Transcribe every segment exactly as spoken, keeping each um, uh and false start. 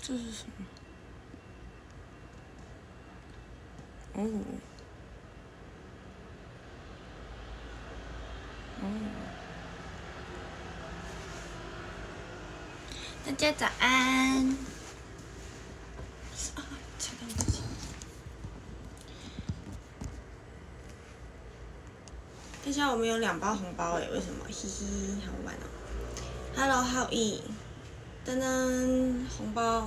这是什么？哦，哦，大家早安。啊，踩到我自己。等一下，我们有两包红包哎，为什么？嘻嘻，好玩哦。Hello，浩毅，噔噔，红包。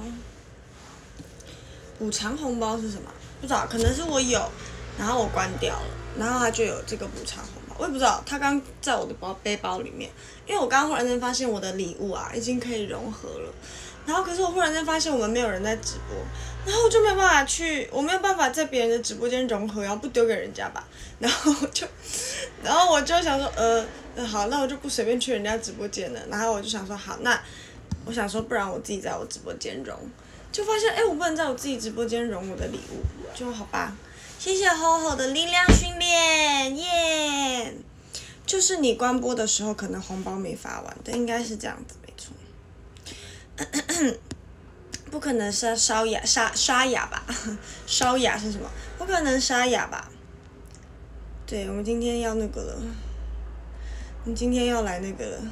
补偿红包是什么？不知道，可能是我有，然后我关掉了，然后它就有这个补偿红包。我也不知道，它刚在我的包背包里面，因为我刚刚忽然间发现我的礼物啊已经可以融合了，然后可是我忽然间发现我们没有人在直播，然后我就没有办法去，我没有办法在别人的直播间融合，然后不丢给人家吧，然后我就，然后我就想说，呃，好，那我就不随便去人家直播间了，然后我就想说，好，那我想说，不然我自己在我直播间融。就发现，哎，我不能在我自己直播间融我的礼物，就好吧。谢谢吼吼的力量训练，耶！就是你关播的时候，可能红包没发完，但应该是这样子，没错。不可能是沙哑沙沙哑吧？沙哑是什么？不可能沙哑吧？对，我们今天要那个了，我们今天要来那个了，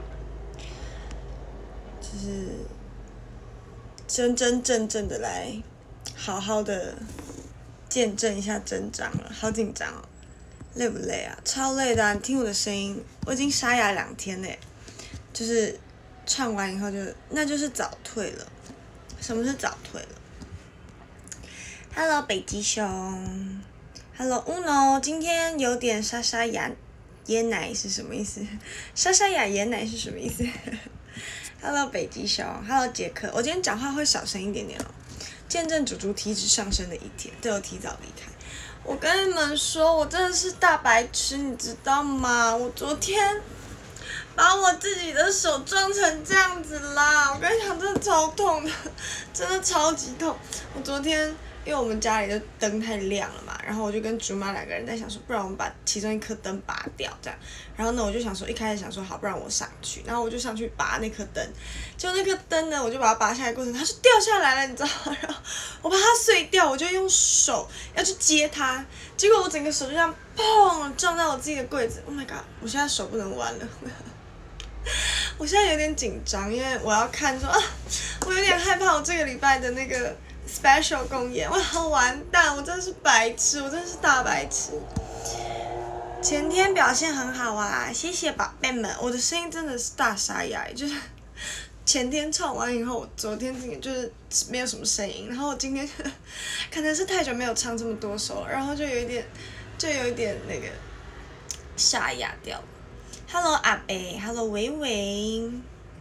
就是真真正正的来好好的见证一下增长了，好紧张哦，累不累啊？超累的、啊，你听我的声音，我已经沙哑两天嘞，就是唱完以后就那就是早退了。什么是早退了 ？Hello 北极熊 ，Hello Uno， 今天有点沙沙哑椰奶是什么意思？沙沙哑椰奶是什么意思？Hello 北极熊 ，Hello 杰克，我今天讲话会小声一点点哦。见证主厨体脂上升的一天，都有提早离开。我跟你们说，我真的是大白痴，你知道吗？我昨天把我自己的手撞成这样子啦！我跟你讲，真的超痛的，真的超级痛。我昨天因为我们家里的灯太亮了嘛，然后我就跟竹妈两个人在想说，不然我们把其中一颗灯拔掉，这样。然后呢，我就想说，一开始想说好，不然我上去，然后我就上去拔那颗灯，结果那颗灯呢，我就把它拔下来的过程，它就掉下来了，你知道吗？然后我把它碎掉，我就用手要去接它，结果我整个手就这样砰撞到我自己的柜子 ，Oh my god！ 我现在手不能弯了。我现在有点紧张，因为我要看说啊，我有点害怕我这个礼拜的那个 special 公演，我好完蛋，我真的是白痴，我真的是大白痴。前天表现很好啊，谢谢宝贝们，我的声音真的是大沙哑，就是前天唱完以后，我昨天就是没有什么声音，然后今天可能是太久没有唱这么多首了，然后就有一点，就有一点那个沙哑掉。Hello 阿北 ，Hello 维维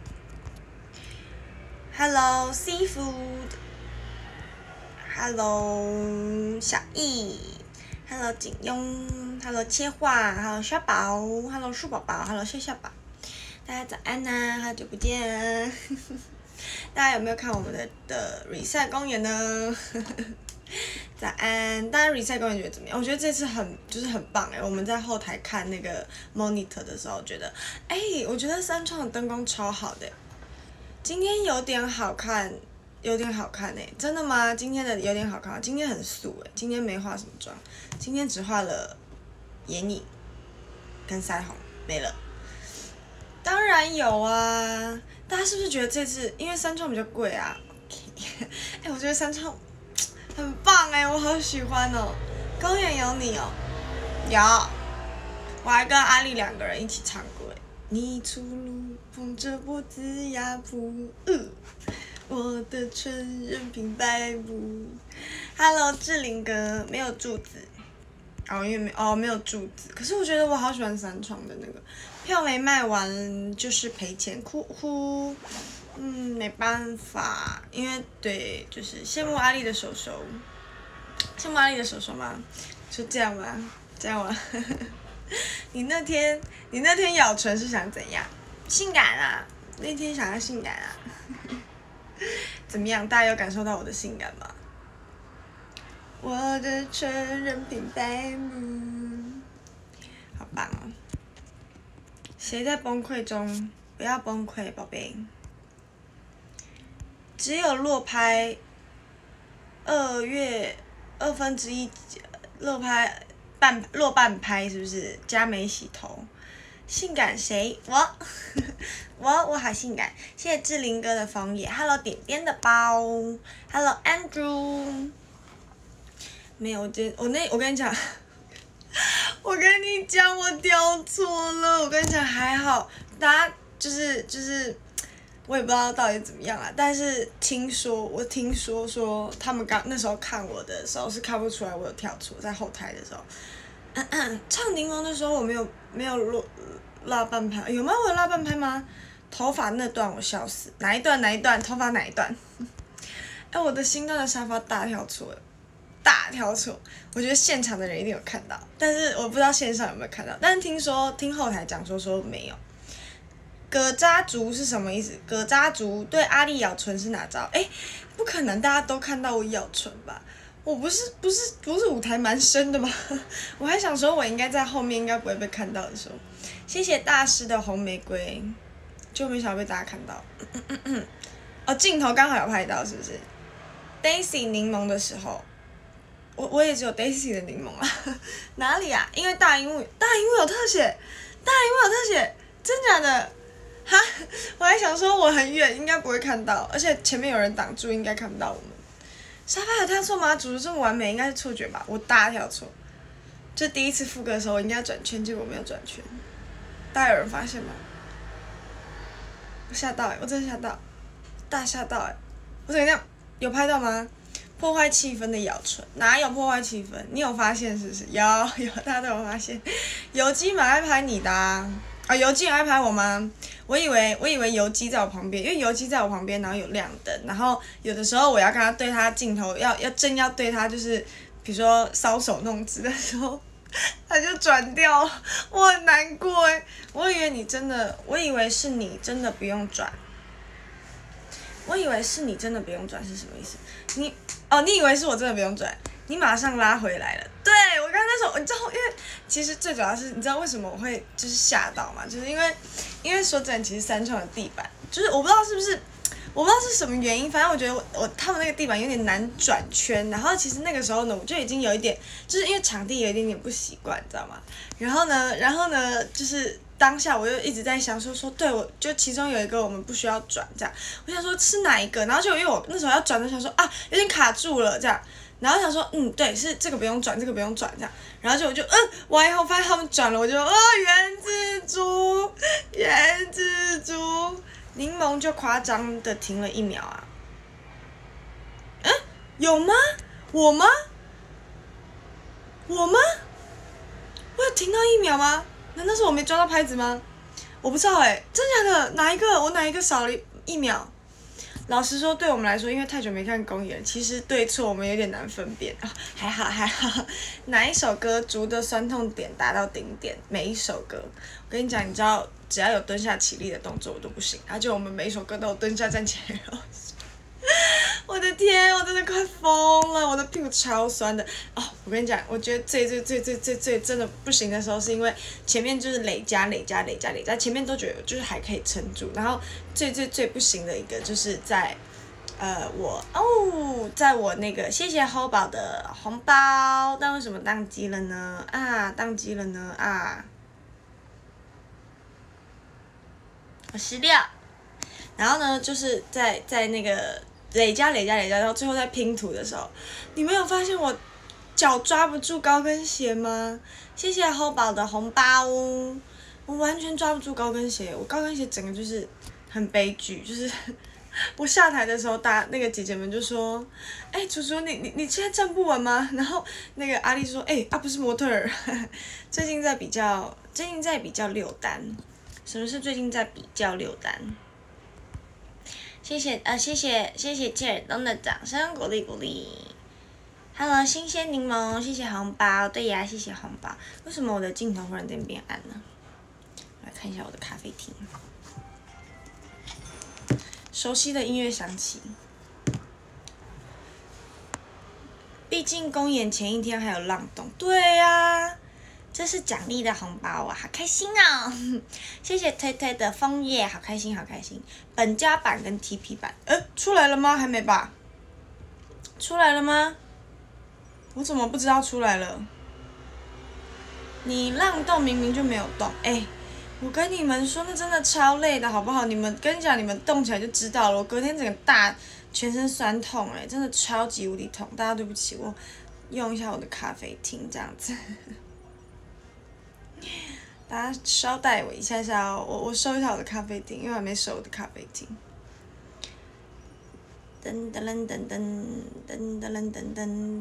，Hello Seafood，Hello 小易 ，Hello 景庸 ，Hello 切画 ，Hello 小宝 ，Hello 树宝宝 ，Hello 笑笑宝，大家早安呐、啊，好久不见大家有没有看我们的的 reset 公演呢？早安，大家 reset 公演觉得怎么样？我觉得这次很就是很棒哎！我们在后台看那个 monitor 的时候，觉得哎，我觉得三创的灯光超好的，今天有点好看，有点好看哎！真的吗？今天的有点好看，今天很素哎，今天没化什么妆，今天只画了眼影跟腮红，没了。当然有啊，大家是不是觉得这次因为三创比较贵啊？哎、欸，我觉得三创很棒哎、欸，我好喜欢哦。公园有你哦，有，我还跟阿丽两个人一起唱过哎。你出入捧着脖子压铺，呃，我的唇任凭摆布。Hello， 志玲哥没有柱子。哦，因为没哦没有柱子，可是我觉得我好喜欢三创的那个票没卖完就是赔钱，哭哭，嗯没办法，因为对就是羡慕阿丽的手手，羡慕阿丽的手手吗？就这样吧，这样吧。你那天你那天咬唇是想怎样？性感啊，那天想要性感啊。怎么样？大家有感受到我的性感吗？我的唇任凭摆布，好棒哦！谁在崩溃中？不要崩溃，宝贝。 只有落拍二月二分之一落拍半落半拍是不是？加没洗头，性感谁？我我我好性感！谢谢志玲哥的枫叶 ，Hello 点点的包 ，Hello Andrew。没有，我今我那我跟你讲，我跟你讲，我调错了。我跟你讲，还好，大家就是就是。我也不知道到底怎么样啊，但是听说我听说说他们刚那时候看我的时候是看不出来我有跳错，在后台的时候，咳咳唱柠檬的时候我没有没有落拉半拍，有吗？我有拉半拍吗？头发那段我笑死，哪一段哪一段？头发哪一段？哎，我的新段的沙发大跳错了，大跳错，我觉得现场的人一定有看到，但是我不知道线上有没有看到，但是听说听后台讲说说没有。葛扎族是什么意思？葛扎族对阿丽咬唇是哪招？哎、欸，不可能大家都看到我咬唇吧？我不是不是不是舞台蛮深的吗？我还想说我应该在后面，应该不会被看到的时候。谢谢大师的红玫瑰，就没想到被大家看到。咳咳咳哦，镜头刚好有拍到，是不是 ？Daisy 柠檬的时候，我我也只有 Daisy 的柠檬啊。哪里啊？因为大荧幕大荧幕有特写，大荧幕有特写，真假的？哈，我还想说我很远，应该不会看到，而且前面有人挡住，应该看不到我们。沙发有跳错吗？组的这么完美，应该是错觉吧？我大跳错，就第一次副歌的时候，我应该转圈，结果没有转圈。大家有人发现吗？我吓到哎、欸，我真的吓到，大吓到哎、欸！我怎么样？有拍到吗？破坏气氛的咬唇，哪有破坏气氛？你有发现是不是？有有，大家都有发现。游击蛮爱拍你的啊。啊，游击有爱拍我吗？我以为我以为游击在我旁边，因为游击在我旁边，然后有亮灯，然后有的时候我要跟他对他镜头，要要正要对他，就是比如说搔首弄姿的时候，他就转掉，我很难过哎。我以为你真的，我以为是你真的不用转，我以为是你真的不用转是什么意思？你哦，你以为是我真的不用转？你马上拉回来了，对我刚刚那时候，你知道，因为其实最主要是，你知道为什么我会就是吓到嘛？就是因为，因为说真的，其实三创的地板，就是我不知道是不是，我不知道是什么原因，反正我觉得我我他们那个地板有点难转圈，然后其实那个时候呢，我就已经有一点，就是因为场地有一点点不习惯，你知道吗？然后呢，然后呢，就是当下我就一直在想说说，对，我就其中有一个我们不需要转这样，我想说是哪一个，然后就因为我那时候要转的想说啊，有点卡住了这样。然后想说，嗯，对，是这个不用转，这个不用转，这样。然后就我就，嗯，完以后发现他们转了，我就，哦，原蜘蛛，原蜘蛛，柠檬就夸张的停了一秒啊。嗯，有吗？我吗？我吗？我有停到一秒吗？难道是我没抓到拍子吗？我不知道哎、欸，真假的？哪一个？我哪一个少了一秒？老实说，对我们来说，因为太久没看公演，其实对错我们有点难分辨啊、哦。还好还好，哪一首歌竹的酸痛点达到顶点？每一首歌，我跟你讲，你知道，只要有蹲下起立的动作，我都不行。而且我们每一首歌都有蹲下站起来，然后我的天，我真的快疯了，我的屁股超酸的哦！我跟你讲，我觉得最最最最最最真的不行的时候，是因为前面就是累加累加累加累加，前面都觉得就是还可以撑住，然后最最最不行的一个就是在，呃，我哦，在我那个谢谢 Ho 宝的红包，但为什么宕机了呢？啊，宕机了呢啊！我失掉，然后呢，就是在在那个。累加累加累加，到最后在拼图的时候，你没有发现我脚抓不住高跟鞋吗？谢谢厚宝的红包，我完全抓不住高跟鞋，我高跟鞋整个就是很悲剧，就是我下台的时候，大那个姐姐们就说：“哎、欸，楚楚，你你你现在站不稳吗？”然后那个阿丽说：“哎、欸，啊不是模特儿，最近在比较，最近在比较六单，什么是最近在比较六单？”谢谢呃，谢谢谢谢切尔东的掌声鼓励鼓励。Hello， 新鲜柠檬，谢谢红包。对呀，谢谢红包。为什么我的镜头忽然间变暗呢？来看一下我的咖啡厅。熟悉的音乐响起。毕竟公演前一天还有浪动。对呀、啊， 这是奖励的红包啊，好开心哦！谢谢推推的枫叶，好开心，好开心。本家版跟 T P 版，呃，出来了吗？还没吧？出来了吗？我怎么不知道出来了？你浪动明明就没有动，哎、欸，我跟你们说，那真的超累的，好不好？你们跟你讲，你们动起来就知道了。我隔天整个大全身酸痛、欸，哎，真的超级无敌痛。大家对不起，我用一下我的咖啡厅这样子。大家稍待我一下下哦，我我收一下我的咖啡厅，因为我还没收我的咖啡厅。噔噔噔噔噔噔噔噔噔，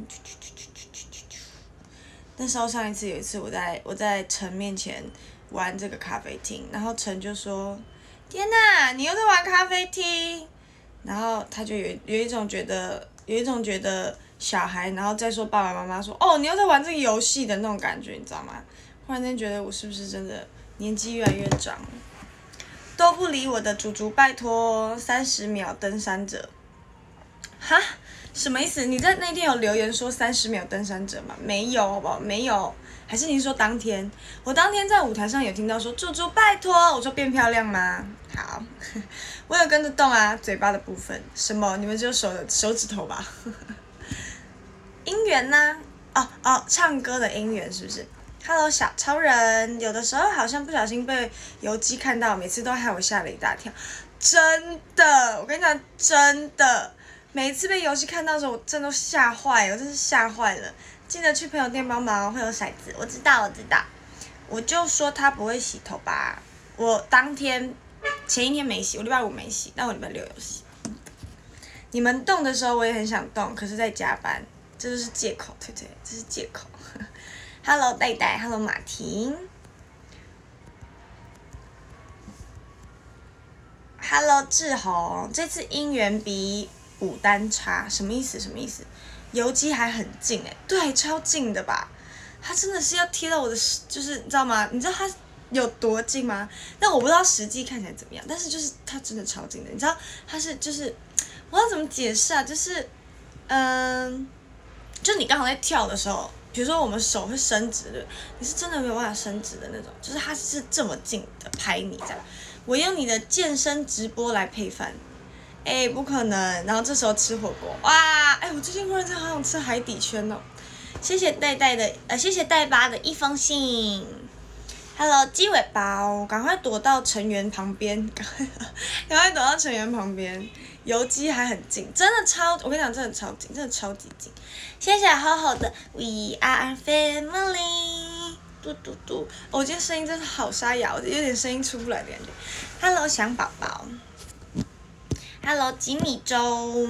那时候上一次有一次我在我在陈面前玩这个咖啡厅，然后陈就说：“天哪，你又在玩咖啡厅？”然后他就有有一种觉得有一种觉得小孩，然后再说爸爸妈妈说：“哦，你又在玩这个游戏的那种感觉，你知道吗？”忽然间觉得我是不是真的年纪越来越长了？都不理我的猪猪，拜托，三十秒登山者。哈？什么意思？你在那天有留言说三十秒登山者吗？没有，好不好？没有。还是你说当天？我当天在舞台上有听到说猪猪拜托，我说变漂亮吗？好，我有跟着动啊，嘴巴的部分。什么？你们只有手的手指头吧？姻缘呢？哦哦，唱歌的姻缘是不是？Hello， 小超人，有的时候好像不小心被游击看到，每次都害我吓了一大跳。真的，我跟你讲，真的，每一次被游击看到的时候，我真的都吓坏了，我真是吓坏了。记得去朋友店帮忙，会有骰子。我知道，我知道。我就说他不会洗头吧，我当天前一天没洗，我礼拜五没洗，但我礼拜六有洗。你们动的时候我也很想动，可是在加班，这就是借口，对不对？这是借口。Hello， 戴戴 ，Hello， 马婷 ，Hello， 志宏，这次姻缘比牡丹差，什么意思？什么意思？游击还很近哎、欸，对，超近的吧？他真的是要贴到我的，就是你知道吗？你知道他有多近吗？但我不知道实际看起来怎么样，但是就是他真的超近的，你知道他是就是，我要怎么解释啊？就是，嗯、呃，就你刚好在跳的时候。比如说我们手会伸直的，你是真的没有办法伸直的那种，就是它是这么近的拍你这样。我用你的健身直播来配饭，哎，不可能。然后这时候吃火锅，哇，哎，我最近忽然间好想吃海底圈哦。谢谢戴戴的，呃，谢谢戴巴的一封信。Hello， 鸡尾包，赶快躲到成员旁边，赶快，赶快躲到成员旁边。游击还很近，真的超，我跟你讲，真的超近，真的超级近。谢谢好好的 We are family， 嘟嘟嘟，我今天声音真的好沙哑，我有点声音出不来的感觉。Hello， 小宝宝 ，Hello， 吉米粥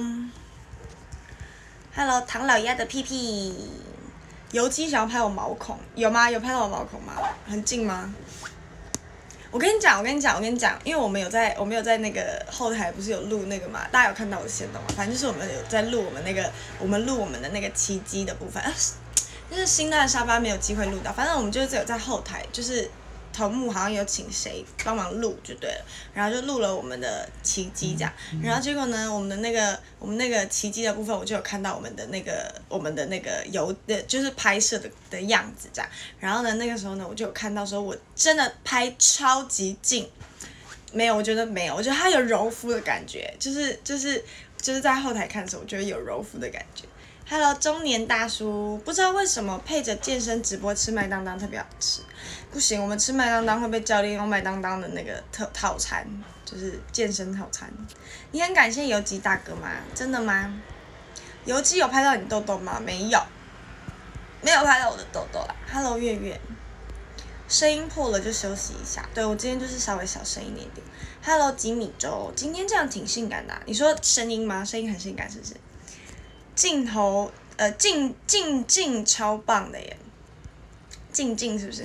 ，Hello， 唐老鸭的屁屁。游击想要拍我毛孔，有吗？有拍到我毛孔吗？很近吗？我跟你讲，我跟你讲，我跟你讲，因为我们有在，我们有在那个后台不是有录那个嘛，大家有看到我的线动吗？反正就是我们有在录我们那个，我们录我们的那个奇迹的部分，啊，就是新的沙发没有机会录到，反正我们就是有在后台，就是头目好像有请谁帮忙录就对了，然后就录了我们的奇迹这样，然后结果呢，我们的那个我们那个奇迹的部分，我就有看到我们的那个我们的那个游的，就是拍摄的的样子这样，然后呢，那个时候呢，我就有看到说我真的拍超级近，没有，我觉得没有，我觉得它有柔肤的感觉，就是就是就是在后台看的时候，我觉得有柔肤的感觉。Hello， 中年大叔，不知道为什么配着健身直播吃麦当当特别好吃。不行，我们吃麦当当会被教练用麦当当的那个特套餐，就是健身套餐。你很感谢游击大哥吗？真的吗？游击有拍到你痘痘吗？没有，没有拍到我的痘痘啦。Hello， 月月，声音破了就休息一下。对，我今天就是稍微小声一点点。Hello， 吉米粥，今天这样挺性感的、啊。你说声音吗？声音很性感是不是？镜头，呃，镜镜镜超棒的耶，镜镜是不是？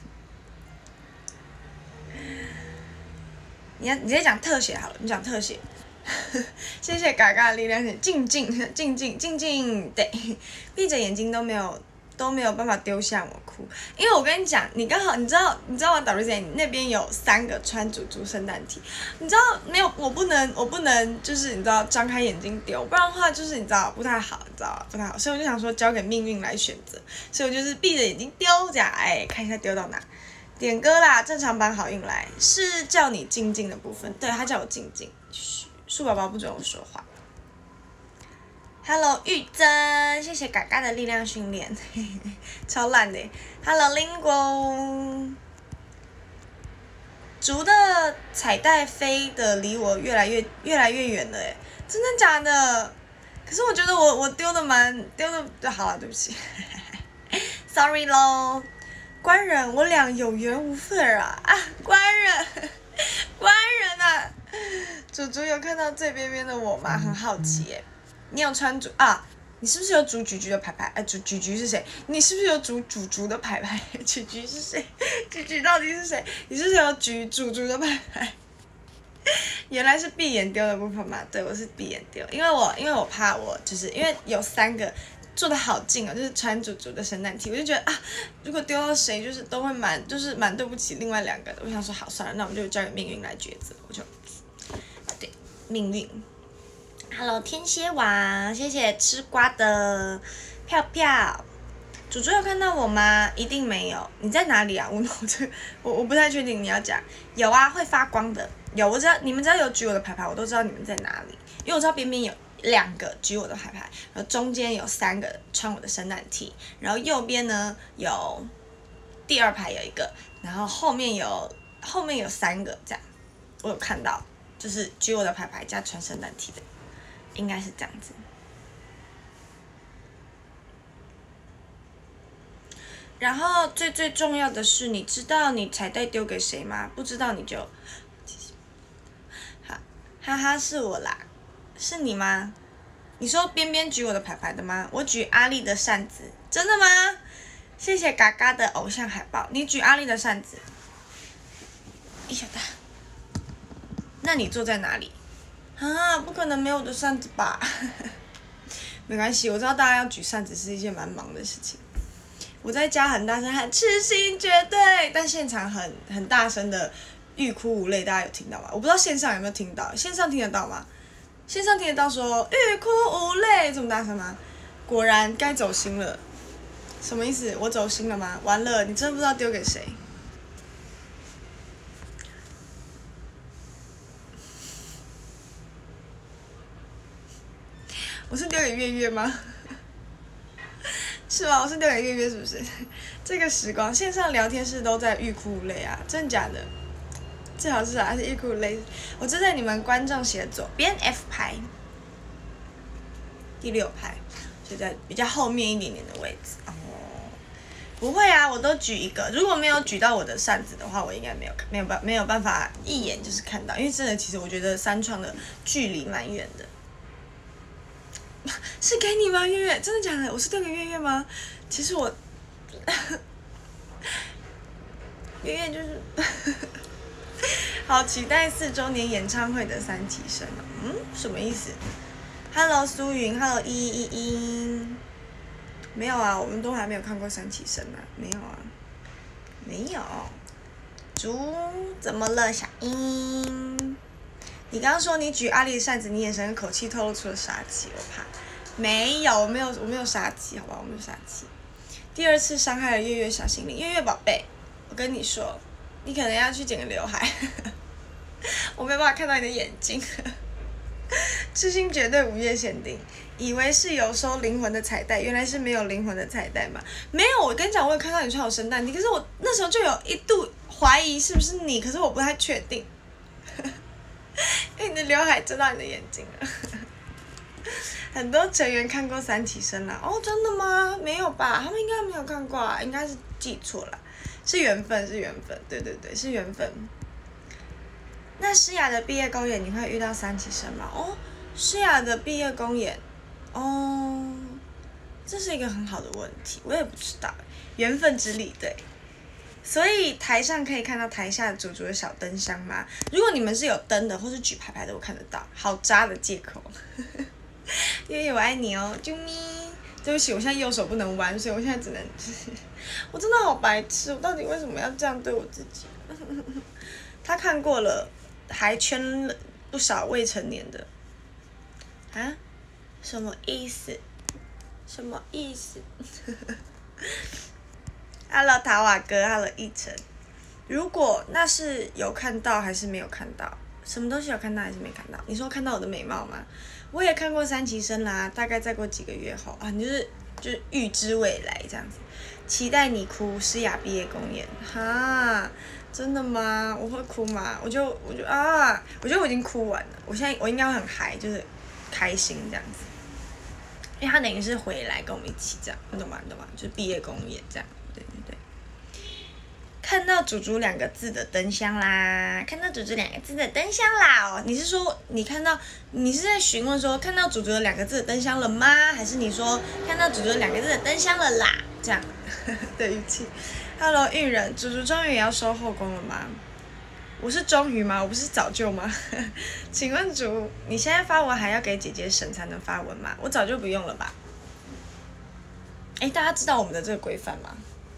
你要你直接讲特写好了，你讲特写。谢谢嘎嘎的力量，静静静静静静，对，闭着眼睛都没有都没有办法丢下我哭，因为我跟你讲，你刚好你知道你知道玩 W C 你那边有三个穿珠珠圣诞题，你知道没有？我不能我不能就是你知道张开眼睛丢，不然的话就是你知道不太好，你知道不太好，所以我就想说交给命运来选择，所以我就是闭着眼睛丢这样，哎，看一下丢到哪。点歌啦，正常版好运来是叫你静静的部分，对他叫我静静，树宝宝不准我说话。Hello 玉珍，谢谢嘎嘎的力量训练，超烂的。Hello Lingo， 竹的彩带飞的离我越来越越来越远了，哎，真的假的？可是我觉得我我丢的蛮丢的就好了，对不起，sorry 咯。官人，我俩有缘无分啊啊！官人，官人啊！主主有看到最边边的我吗？很好奇耶。你有穿竹啊？你是不是有竹菊菊的牌牌？哎、啊，竹菊菊是谁？你是不是有竹竹竹的牌牌？菊菊是谁？菊菊到底是谁？你是不是有菊竹竹的牌牌？原来是闭眼丢的部分嘛？对，我是闭眼丢，因为我因为我怕我就是因为有三个做的好近哦，就是穿竹竹的圣诞题，我就觉得啊，如果丢到谁就是都会蛮就是蛮对不起另外两个的。我想说好算了，那我们就交给命运来抉择，我就对命运。Hello 天蝎王，谢谢吃瓜的票票。主主有看到我吗？一定没有。你在哪里啊？我我我不太确定你要讲。有啊，会发光的。有，我知道你们只要有举我的牌牌，我都知道你们在哪里，因为我知道边边有两个举我的牌牌，然后中间有三个穿我的圣诞 T， 然后右边呢有第二排有一个，然后后面有后面有三个这样，我有看到，就是举我的牌牌加穿圣诞 T 的。应该是这样子，然后最最重要的是，你知道你彩带丢给谁吗？不知道你就，哈哈哈，是我啦，是你吗？你说边边举我的牌牌的吗？我举阿丽的扇子，真的吗？谢谢嘎嘎的偶像海报，你举阿丽的扇子，一小大，那你坐在哪里？啊，不可能没有我的扇子吧？没关系，我知道大家要举扇子是一件蛮忙的事情。我在家很大声喊痴心绝对，但现场很很大声的欲哭无泪，大家有听到吗？我不知道线上有没有听到，线上听得到吗？线上听得到说欲哭无泪这么大声吗？果然该走心了。什么意思？我走心了吗？完了，你真的不知道丢给谁？我是丢给月月吗？是吗？我是丢给月月是不是？这个时光线上聊天室都在欲哭无泪啊，真的假的？最好是还是欲哭无泪。我就在你们观众席的左边 F 排，第六排，就在比较后面一点点的位置。哦，不会啊，我都举一个。如果没有举到我的扇子的话，我应该没有没有办没有办法一眼就是看到，因为真的其实我觉得三创的距离蛮远的。是给你吗，月月？真的假的？我是丢给月月吗？其实我，月月就是好期待四周年演唱会的三期生哦。嗯，什么意思 ？Hello 苏云 ，Hello 一一一，没有啊，我们都还没有看过三期生啊，没有啊，没有。猪怎么了，小英？你刚刚说你举阿丽的扇子，你眼神跟口气透露出了杀气，我怕。没有，我没有，我没有杀气，好吧，我没有杀气。第二次伤害了月月小心灵，月月宝贝，我跟你说，你可能要去剪个刘海，我没有办法看到你的眼睛。痴心绝对午夜限定，以为是有收灵魂的彩带，原来是没有灵魂的彩带嘛？没有，我跟你讲，我有看到你穿有圣诞 T， 可是我那时候就有一度怀疑是不是你，可是我不太确定。因为你的刘海遮到你的眼睛了。很多成员看过三期生啦，哦，真的吗？没有吧？他们应该没有看过啊，应该是记错了，是缘分，是缘分，对对对，是缘分。那诗雅的毕业公演你会遇到三期生吗？哦，诗雅的毕业公演，哦，这是一个很好的问题，我也不知道，缘分之力，对。所以台上可以看到台下主主的小灯箱吗？如果你们是有灯的，或是举牌牌的，我看得到。好渣的借口。月月我爱你哦，啾咪！ 对不起，我现在右手不能弯，所以我现在只能就是，我真的好白痴，我到底为什么要这样对我自己？他看过了，还圈了不少未成年的，啊？什么意思？什么意思？Hello 桃瓦哥 ，Hello 奕晨。如果那是有看到还是没有看到？什么东西有看到还是没看到？你说看到我的美貌吗？我也看过三期生啦，大概再过几个月后啊，你就是就是预知未来这样子，期待你哭诗雅毕业公演哈，真的吗？我会哭吗？我就我就啊，我觉得我已经哭完了，我现在我应该会很嗨，就是开心这样子，因为他等于是回来跟我们一起这样，你懂吗？你懂吗？就是毕业公演这样，对对对。看到“祖祖”两个字的灯箱啦，看到“祖祖”两个字的灯箱啦哦，你是说你看到，你是在询问说看到“祖祖”的两个字的灯箱了吗？还是你说看到“祖祖”两个字的灯箱了啦？这样的语气。Hello， 运人，祖祖终于也要收后宫了吗？我是终于吗？我不是早就吗？请问祖，你现在发文还要给姐姐审才能发文吗？我早就不用了吧？哎，大家知道我们的这个规范吗？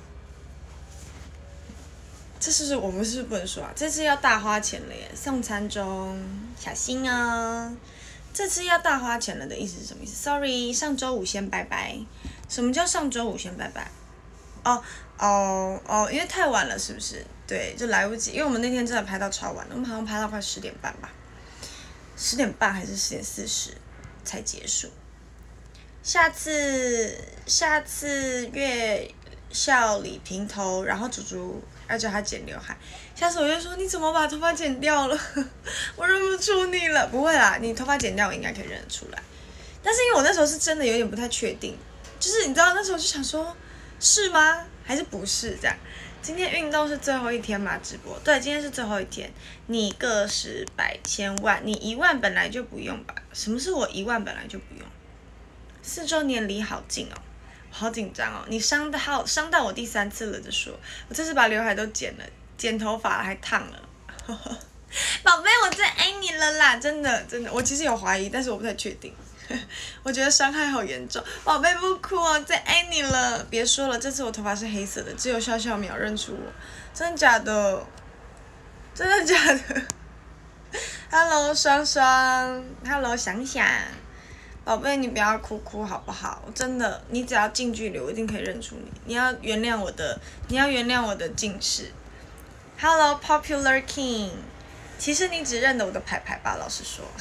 这是不是我们是不是不能说啊？这次要大花钱了耶！送餐中，小心哦。这次要大花钱了的意思是什么意思 ？Sorry， 上周五先拜拜。什么叫上周五先拜拜？哦哦哦，因为太晚了，是不是？对，就来不及。因为我们那天真的拍到超晚了，我们好像拍到快十点半吧，十点半还是十点四十才结束。下次下次月校里平头，然后祖祖要叫他剪刘海。下次我就说你怎么把头发剪掉了？我认不出你了。不会啦，你头发剪掉我应该可以认得出来。但是因为我那时候是真的有点不太确定，就是你知道那时候就想说，是吗？还是不是这样？今天运动是最后一天嘛？直播对，今天是最后一天。你个十百千万，你一万本来就不用吧？什么是我一万本来就不用？四周年离好近哦，好紧张哦！你伤到伤到我第三次了，就说我这次把刘海都剪了，剪头发还烫了。宝贝，我最爱你了啦！真的真的，我其实有怀疑，但是我不太确定。我觉得伤害好严重，宝贝不哭哦，最爱你了！别说了，这次我头发是黑色的，只有笑笑秒认出我，真的假的？真的假的 ？Hello， 双双 ，Hello， 想想。宝贝，你不要哭哭好不好？真的，你只要近距离，我一定可以认出你。你要原谅我的，你要原谅我的近视。Hello, Popular King， 其实你只认得我的牌牌吧？老实说，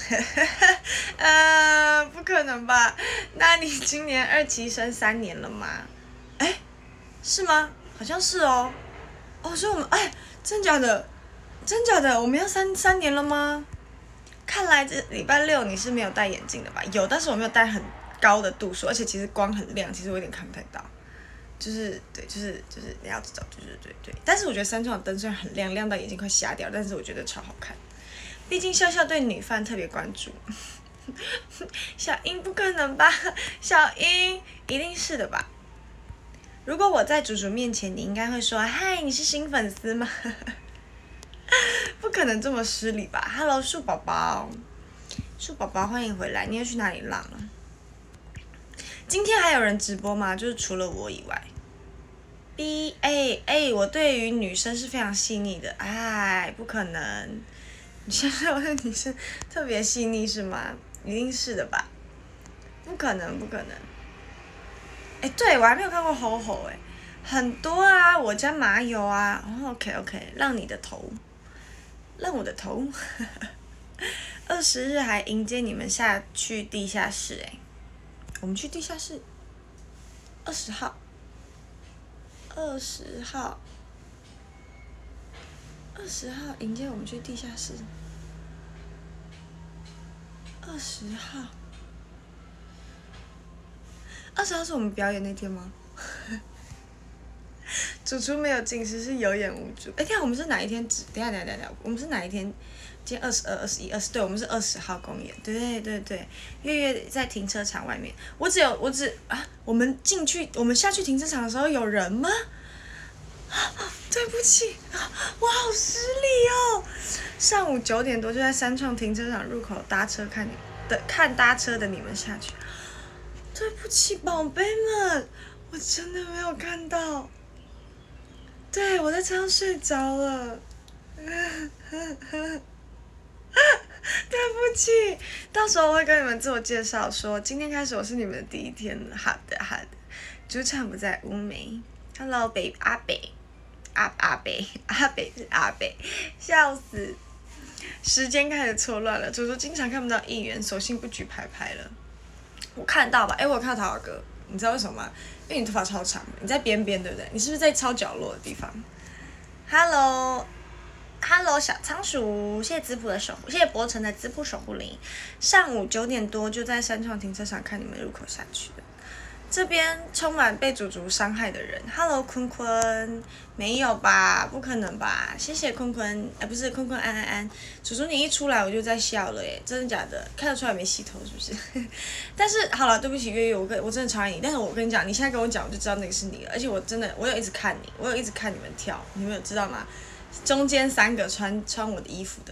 呃，不可能吧？那你今年二期生三年了吗？哎，是吗？好像是哦。哦，所以我们哎，真假的？真假的？我们要三三年了吗？看来这礼拜六你是没有戴眼镜的吧？有，但是我没有戴很高的度数，而且其实光很亮，其实我有点看不太到。就是对，就是就是你要知道，就是对对。但是我觉得三创的灯虽然很亮，亮到眼睛快瞎掉，但是我觉得超好看。毕竟笑笑对女fan特别关注。小英不可能吧？小英一定是的吧？如果我在祖祖面前，你应该会说：“嗨，你是新粉丝吗？”不可能这么失礼吧 ？Hello， 树宝宝，树宝宝，欢迎回来。你要去哪里浪了？今天还有人直播吗？就是除了我以外。B A A， 我对于女生是非常细腻的，哎，不可能。你现在我对女生特别细腻是吗？一定是的吧？不可能，不可能。哎，对我还没有看过吼吼哎，很多啊，我家马友啊。哦 ，OK OK， 让你的头。让我的头，二十日还迎接你们下去地下室哎、欸，我们去地下室，二十号，二十号，二十号迎接我们去地下室，二十号，二十号是我们表演那天吗？主厨没有近视，是有眼无珠。哎，天啊，我们是哪一天指？等下等下等下，我们是哪一天？今天二十二、二十一、二十，对，我们是二十号公演。对对对，月月在停车场外面。我只有，我只啊，我们进去，我们下去停车场的时候有人吗？啊，对不起，我好失礼哦。上午九点多就在三创停车场入口搭车看你的，看搭车的你们下去。 对不起，宝贝们，我真的没有看到。对，我在车上睡着了。对不起，到时候我会跟你们自我介绍说，今天开始我是你们的第一天了。好的，好的。主场不在乌梅 ，Hello baby 阿北，阿阿北阿北是阿北，笑死。时间开始错乱了，主厨经常看不到议员，索性不举牌牌了。我看到吧，哎，我有看到陶尔哥，你知道为什么吗？因为你头发超长，你在边边对不对？你是不是在超角落的地方 ？Hello。Hello， 小仓鼠，谢谢子普的守护，谢谢博成的子普守护灵。上午九点多就在三创停车场看你们入口下去的，这边充满被主厨伤害的人。Hello， 坤坤，没有吧？不可能吧？谢谢坤坤，哎，不是坤坤安安安，主厨你一出来我就在笑了耶，真的假的？看得出来没洗头是不是？但是好了，对不起月月，我跟我真的超爱你，但是我跟你讲，你现在跟我讲我就知道那个是你了，而且我真的我有一直看你，我有一直看你们跳，你们有知道吗？中间三个穿穿我的衣服的，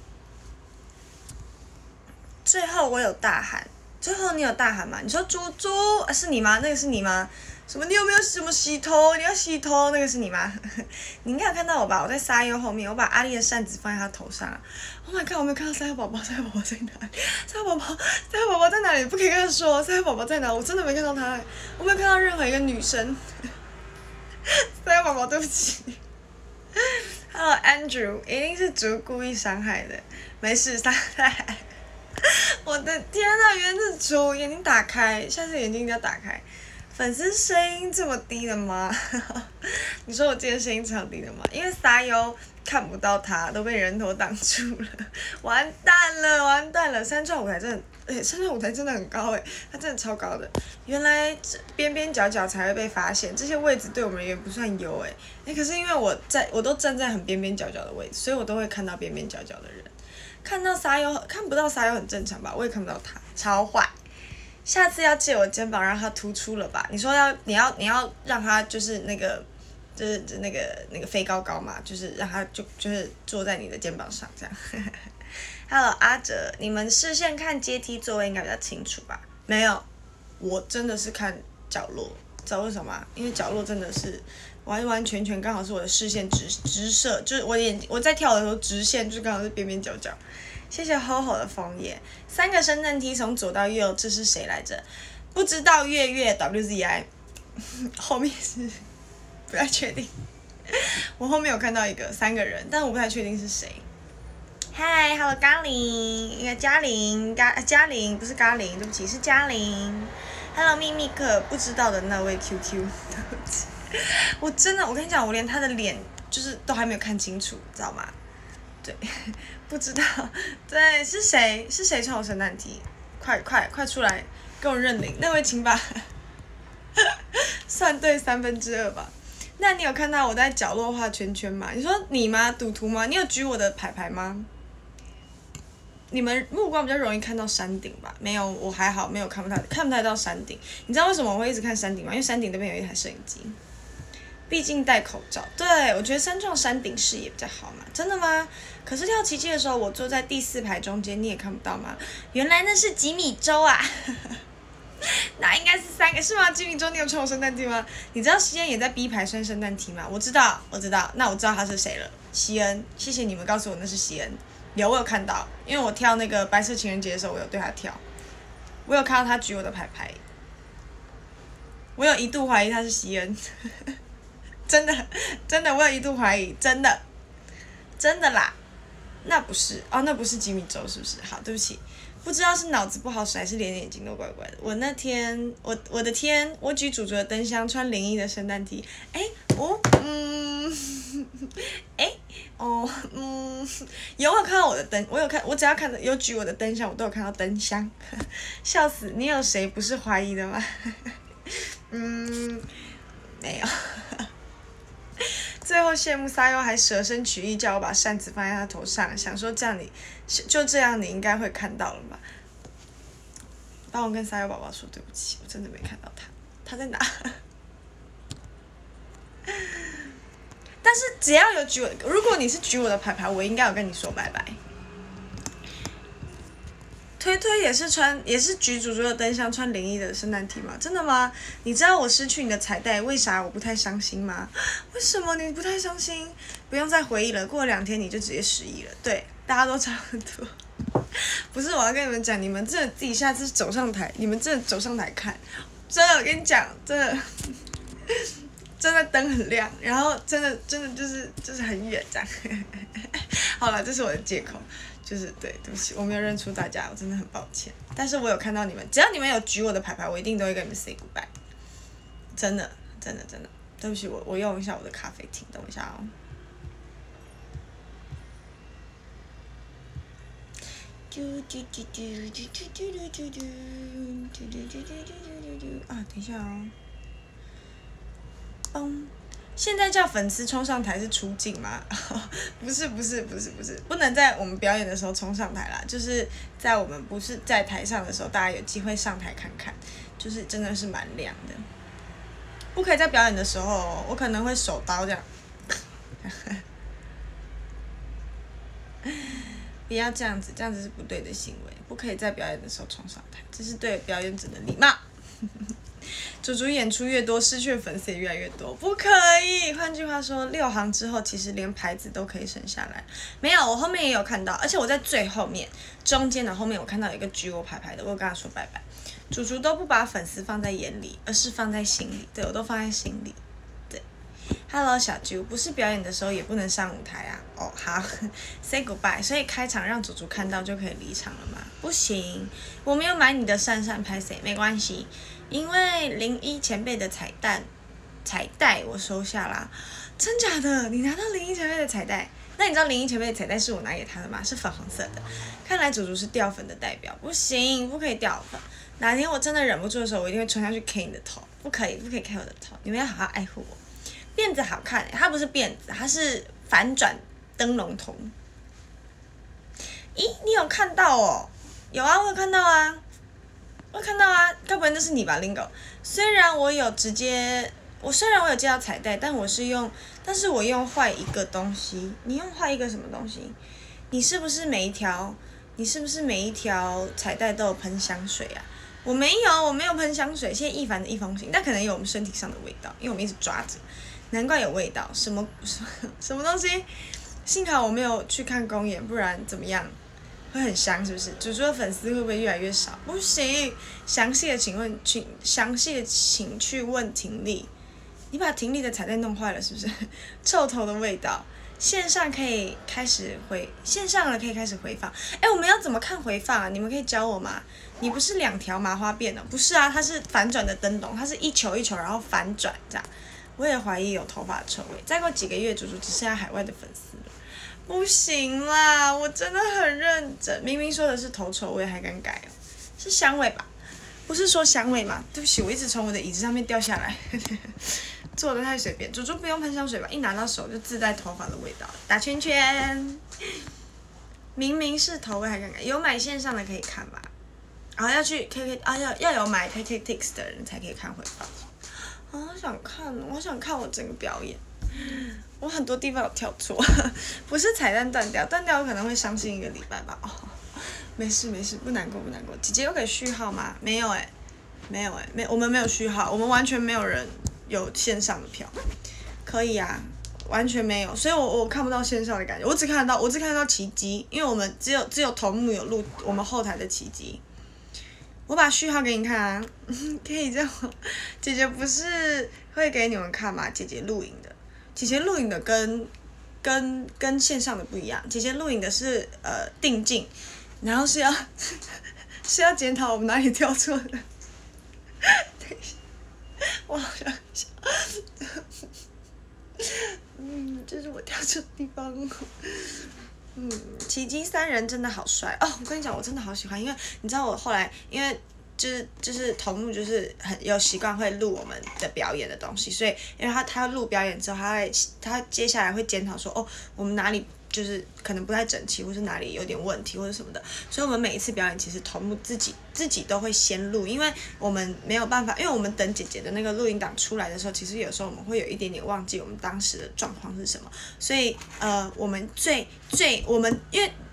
最后我有大喊，最后你有大喊吗？你说猪猪、啊、是你吗？那个是你吗？什么？你有没有什么洗头？你要洗头？那个是你吗？你应该有看到我吧？我在沙优后面，我把阿丽的扇子放在他头上、啊。Oh my god！ 我没有看到沙优宝宝，沙优宝宝在哪里？沙优宝宝，沙优宝宝在哪里？不可以跟他说，沙优宝宝在哪？我真的没看到他，我没有看到任何一个女生。沙优宝宝，对不起。Hello Andrew， 一定是猪故意伤害的，没事，伤害。我的天呐，原来是猪，眼睛打开，下次眼睛一定要打开。粉丝声音这么低的吗？你说我今天声音超低的吗？因为撒优看不到他，都被人头挡住了，完蛋了，完蛋了！三创舞台真的，哎、欸，三创舞台真的很高哎、欸，它真的超高的。原来边边角角才会被发现，这些位置对我们也不算优哎、欸。哎、欸，可是因为我在，我都站在很边边角角的位置，所以我都会看到边边角角的人。看到撒优看不到撒优很正常吧？我也看不到他，超坏。下次要借我肩膀让他突出了吧？你说要你要你要让他就是那个就是那个那个飞高高嘛，就是让他就就是坐在你的肩膀上这样。Hello 阿哲，你们视线看阶梯座位应该比较清楚吧？没有，我真的是看角落，知道为什么吗？因为角落真的是完完全全刚好是我的视线直直射，就是我眼我在跳的时候直线就刚好是边边角角。谢谢 Ho Ho 的枫叶，三个升降梯从左到右，这是谁来着？不知道月月 W Z I， 后面是不太确定。我后面有看到一个三个人，但我不太确定是谁。嗨 ，Hello 嘉玲，应该嘉玲，嘉嘉玲不是嘉玲，对不起是嘉玲。Hello 秘密课，不知道的那位 Q Q， 对不起，我真的我跟你讲，我连他的脸就是都还没有看清楚，知道吗？对，不知道，对，是谁？是谁穿我圣诞 T？ 快快快出来，跟我认领！那位请把算对三分之二吧。那你有看到我在角落画圈圈吗？你说你吗？赌徒吗？你有举我的牌牌吗？你们目光比较容易看到山顶吧？没有，我还好，没有看不太看不太到山顶。你知道为什么我会一直看山顶吗？因为山顶那边有一台摄影机。毕竟戴口罩，对，我觉得三创山顶视野比较好嘛。真的吗？可是跳奇迹的时候，我坐在第四排中间，你也看不到吗？原来那是吉米州啊，那应该是三个是吗？吉米州，你有穿我圣诞 T 吗？你知道西恩也在 B 排穿圣诞 T 吗？我知道，我知道，那我知道他是谁了。西恩，谢谢你们告诉我那是西恩。有，我有看到，因为我跳那个白色情人节的时候，我有对他跳，我有看到他举我的牌牌，我有一度怀疑他是西恩。真的，真的，我有一度怀疑，真的，真的啦，那不是哦，那不是吉米州是不是？好，对不起，不知道是脑子不好使还是连眼睛都怪怪的。我那天，我我的天，我举主角的灯箱，穿灵异的圣诞 T， 哎，哦，嗯，哎，哦，嗯，有我有看到我的灯，我有看，我只要看到有举我的灯箱，我都有看到灯箱，笑死！你有谁不是怀疑的吗？嗯，没有。最后羡慕撒优还舍身取义，叫我把扇子放在他头上，想说这样你就这样你应该会看到了吧？帮我跟撒优宝宝说对不起，我真的没看到他，他在哪？但是只要有举我，如果你是举我的牌牌，我应该有跟你说拜拜。 推推也是穿也是举主主的灯箱穿连衣的圣诞 T 吗？真的吗？你知道我失去你的彩带，为啥我不太伤心吗？为什么你不太伤心？不用再回忆了，过了两天你就直接失忆了。对，大家都差不多。不是，我要跟你们讲，你们真的自己下次走上台，你们真的走上台看，真的，我跟你讲，真的，真的灯很亮，然后真的真的就是就是很远这样。好了，这是我的借口。就是对，对不起，我没有认出大家，我真的很抱歉。但是我有看到你们，只要你们有举我的牌牌，我一定都会跟你们 say goodbye。真的，真的，真的，对不起，我我用一下我的咖啡厅，等一下哦。啊，等一下哦。嘣。现在叫粉丝冲上台是出镜吗？不是不是不是不是，不能在我们表演的时候冲上台啦，就是在我们不是在台上的时候，大家有机会上台看看，就是真的是蛮亮的。不可以在表演的时候，我可能会手刀这样。不要这样子，这样子是不对的行为，不可以在表演的时候冲上台，这是对表演者的礼貌。主主演出越多，失去的粉丝也越来越多，不可以。换句话说，六行之后，其实连牌子都可以省下来。没有，我后面也有看到，而且我在最后面、中间的后面，我看到有一个举我牌牌的，我有跟他说拜拜。主主都不把粉丝放在眼里，而是放在心里。对，我都放在心里。对 ，Hello 小啾，不是表演的时候也不能上舞台啊。哦，好 ，Say goodbye。所以开场让主主看到就可以离场了吗？不行，我没有买你的扇扇拍谁，没关系。因为零一前辈的彩蛋彩带我收下啦，真假的？你拿到零一前辈的彩带？那你知道零一前辈的彩带是我拿给他的吗？是粉红色的。看来主主是掉粉的代表，不行，不可以掉粉。哪天我真的忍不住的时候，我一定会冲下去 K 你的头，不可以，不可以 K 我的头。你们要好好爱护我。辫子好看、欸，它不是辫子，它是反转灯笼头。咦，你有看到哦？有啊，我有看到啊。我看到啊，该不会那是你吧 ，Lingo？ 虽然我有直接，我虽然我有接到彩带，但我是用，但是我用坏一个东西。你用坏一个什么东西？你是不是每一条，你是不是每一条彩带都有喷香水啊？我没有，我没有喷香水。谢谢一凡的一封信，但可能有我们身体上的味道，因为我们一直抓着，难怪有味道。什么什么什么东西？幸好我没有去看公演，不然怎么样？会很香是不是？主主的粉丝会不会越来越少？不行，详细的请问，请详细的请去问婷丽，你把婷丽的彩带弄坏了是不是？臭头的味道，线上可以开始回，线上了可以开始回放。哎，我们要怎么看回放啊？你们可以教我吗？你不是两条麻花辫哦？不是啊，它是反转的灯笼，它是一球一球然后反转这样。我也怀疑有头发的臭味。再过几个月，主主只剩下海外的粉丝了。不行啦，我真的很认真。明明说的是头臭味，还敢改哦？是香味吧？不是说香味吗？对不起，我一直从我的椅子上面掉下来，做的太随便。主主不用喷香水吧？一拿到手就自带头发的味道。打圈圈。明明是头味还敢改？有买线上的可以看吧？然后要去 K K 啊，要要有买 K K Tix 的人才可以看回放。好想看，我想看我整个表演。我很多地方有跳错，不是彩蛋断掉，断掉我可能会伤心一个礼拜吧。哦，没事没事，不难过不难过。姐姐有给序号吗？没有哎、欸，没有哎、欸，没我们没有序号，我们完全没有人有线上的票。可以啊，完全没有，所以我我看不到线上的感觉，我只看得到我只看得到奇迹，因为我们只有只有头目有录我们后台的奇迹。我把序号给你看啊，可以这样吗？姐姐不是会给你们看吗？姐姐录影的。姐姐录影的跟跟跟线上的不一样，姐姐录影的是呃定镜，然后是要是要检讨我们哪里跳错了。等一下，我好像想，嗯，这是我跳错的地方。嗯，奇迹三人真的好帅哦！我跟你讲，我真的好喜欢，因为你知道我后来因为。就是就是头目就是很有习惯会录我们的表演的东西，所以因为他他录表演之后，他会他接下来会检讨说哦，我们哪里就是可能不太整齐，或是哪里有点问题或者什么的，所以我们每一次表演其实头目自己自己都会先录，因为我们没有办法，因为我们等姐姐的那个录音档出来的时候，其实有时候我们会有一点点忘记我们当时的状况是什么，所以呃我们最最我们因为。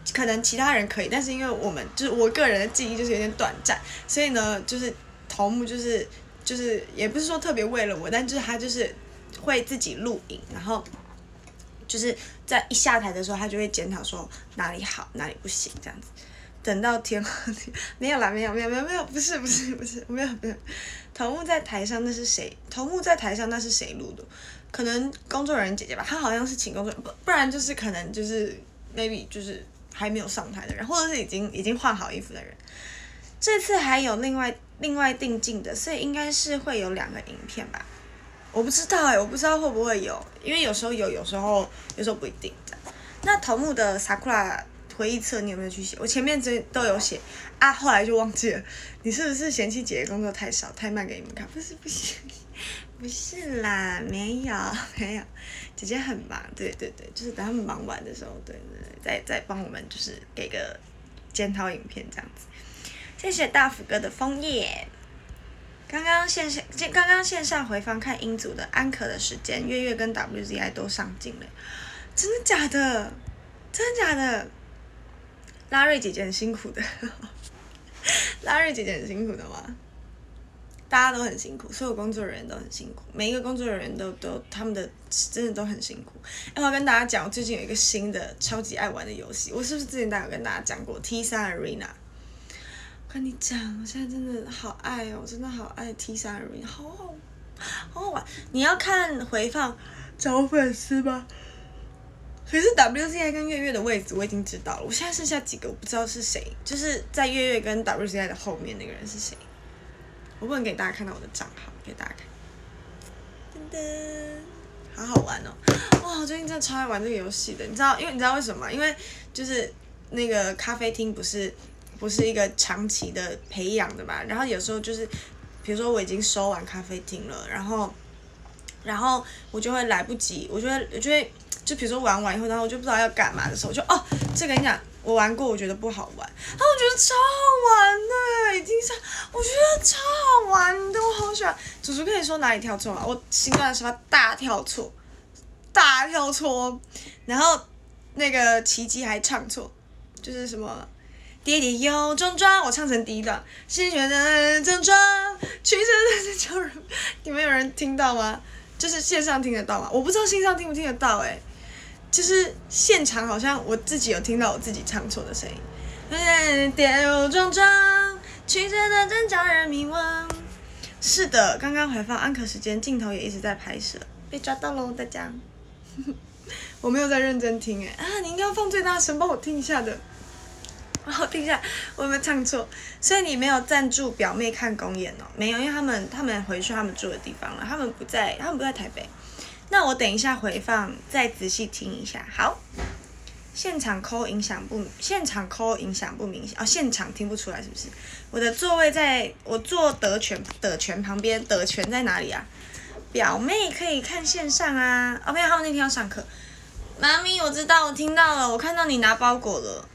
可能其他人可以，但是因为我们就是我个人的记忆就是有点短暂，所以呢，就是头目就是就是也不是说特别为了我，但就是他就是会自己录影，然后就是在一下台的时候，他就会检讨说哪里好哪里不行这样子。等到天荒地没有啦，没有没有没有没有，不是不是不是没有没有，头目在台上那是谁？头目在台上那是谁录的？可能工作人员姐姐吧，她好像是请工作人员，不不然就是可能就是 maybe 就是还没有上台的人，或者是已经已经换好衣服的人。这次还有另外另外定镜的，所以应该是会有两个影片吧。我不知道哎、欸，我不知道会不会有，因为有时候有，有时候有时候不一定这样。那头目的 Sakura 回忆册你有没有去写？我前面这都有写啊，后来就忘记了。你是不是嫌弃姐姐工作太少太慢给你们看？不是不是。不是啦，没有没有，姐姐很忙，对对对，就是等他们忙完的时候，对对对，再再帮我们就是给个检讨影片这样子。谢谢大福哥的枫叶。刚刚线上刚刚线上回放看英组的安可的时间，月月跟 W Z I 都上镜了，真的假的？真的假的？拉瑞姐姐很辛苦的，拉瑞姐姐很辛苦的吗？大家都很辛苦，所有工作人员都很辛苦，每一个工作人员都都他们的真的都很辛苦。哎，我要跟大家讲，我最近有一个新的超级爱玩的游戏，我是不是之前大家有跟大家讲过 T 三 Arena？ 我跟你讲，我现在真的好爱哦，真的好爱 T 三 Arena， 好好好好玩。你要看回放找粉丝吗？可是 W Z I 跟月月的位置我已经知道了，我现在剩下几个我不知道是谁，就是在月月跟 W Z I 的后面那个人是谁。我不能给大家看到我的账号，给大家看。噔噔，好好玩哦！哇，我最近真的超爱玩这个游戏的，你知道，因为你知道为什么吗？因为就是那个咖啡厅不是不是一个长期的培养的嘛，然后有时候就是，比如说我已经收完咖啡厅了，然后然后我就会来不及，我就会我就会就比如说玩完以后，然后我就不知道要干嘛的时候，我就哦，这个跟你讲。我玩过，我觉得不好玩，然后我觉得超好玩的，已经是我觉得超好玩的，我好喜欢。叔叔可以说哪里跳错吗？我新段的时候大跳错，大跳错，然后那个奇迹还唱错，就是什么爹爹有种庄，我唱成第一段，新学的种庄，曲折的叫人，你们有人听到吗？就是线上听得到吗？我不知道线上听不听得到哎、欸。就是现场好像我自己有听到我自己唱错的声音，跌入庄庄，曲折的真叫人迷惘。是的，刚刚回放安可时间，镜头也一直在拍摄，被抓到喽，大家。我没有在认真听哎啊！你应该要放最大声，帮我听一下的，帮我听一下，我有没有唱错？所以你没有赞助表妹看公演哦？没有，因为他们他们回去他们住的地方了，他们不在，他们不在台北。那我等一下回放再仔细听一下。好，现场call影响不现场call影响不明显哦，现场听不出来是不是？我的座位在我坐德全德全旁边，德全在哪里啊？表妹可以看线上啊。哦，没有，他们那天要上课。妈咪，我知道，我听到了，我看到你拿包裹了。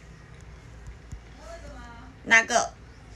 哪个？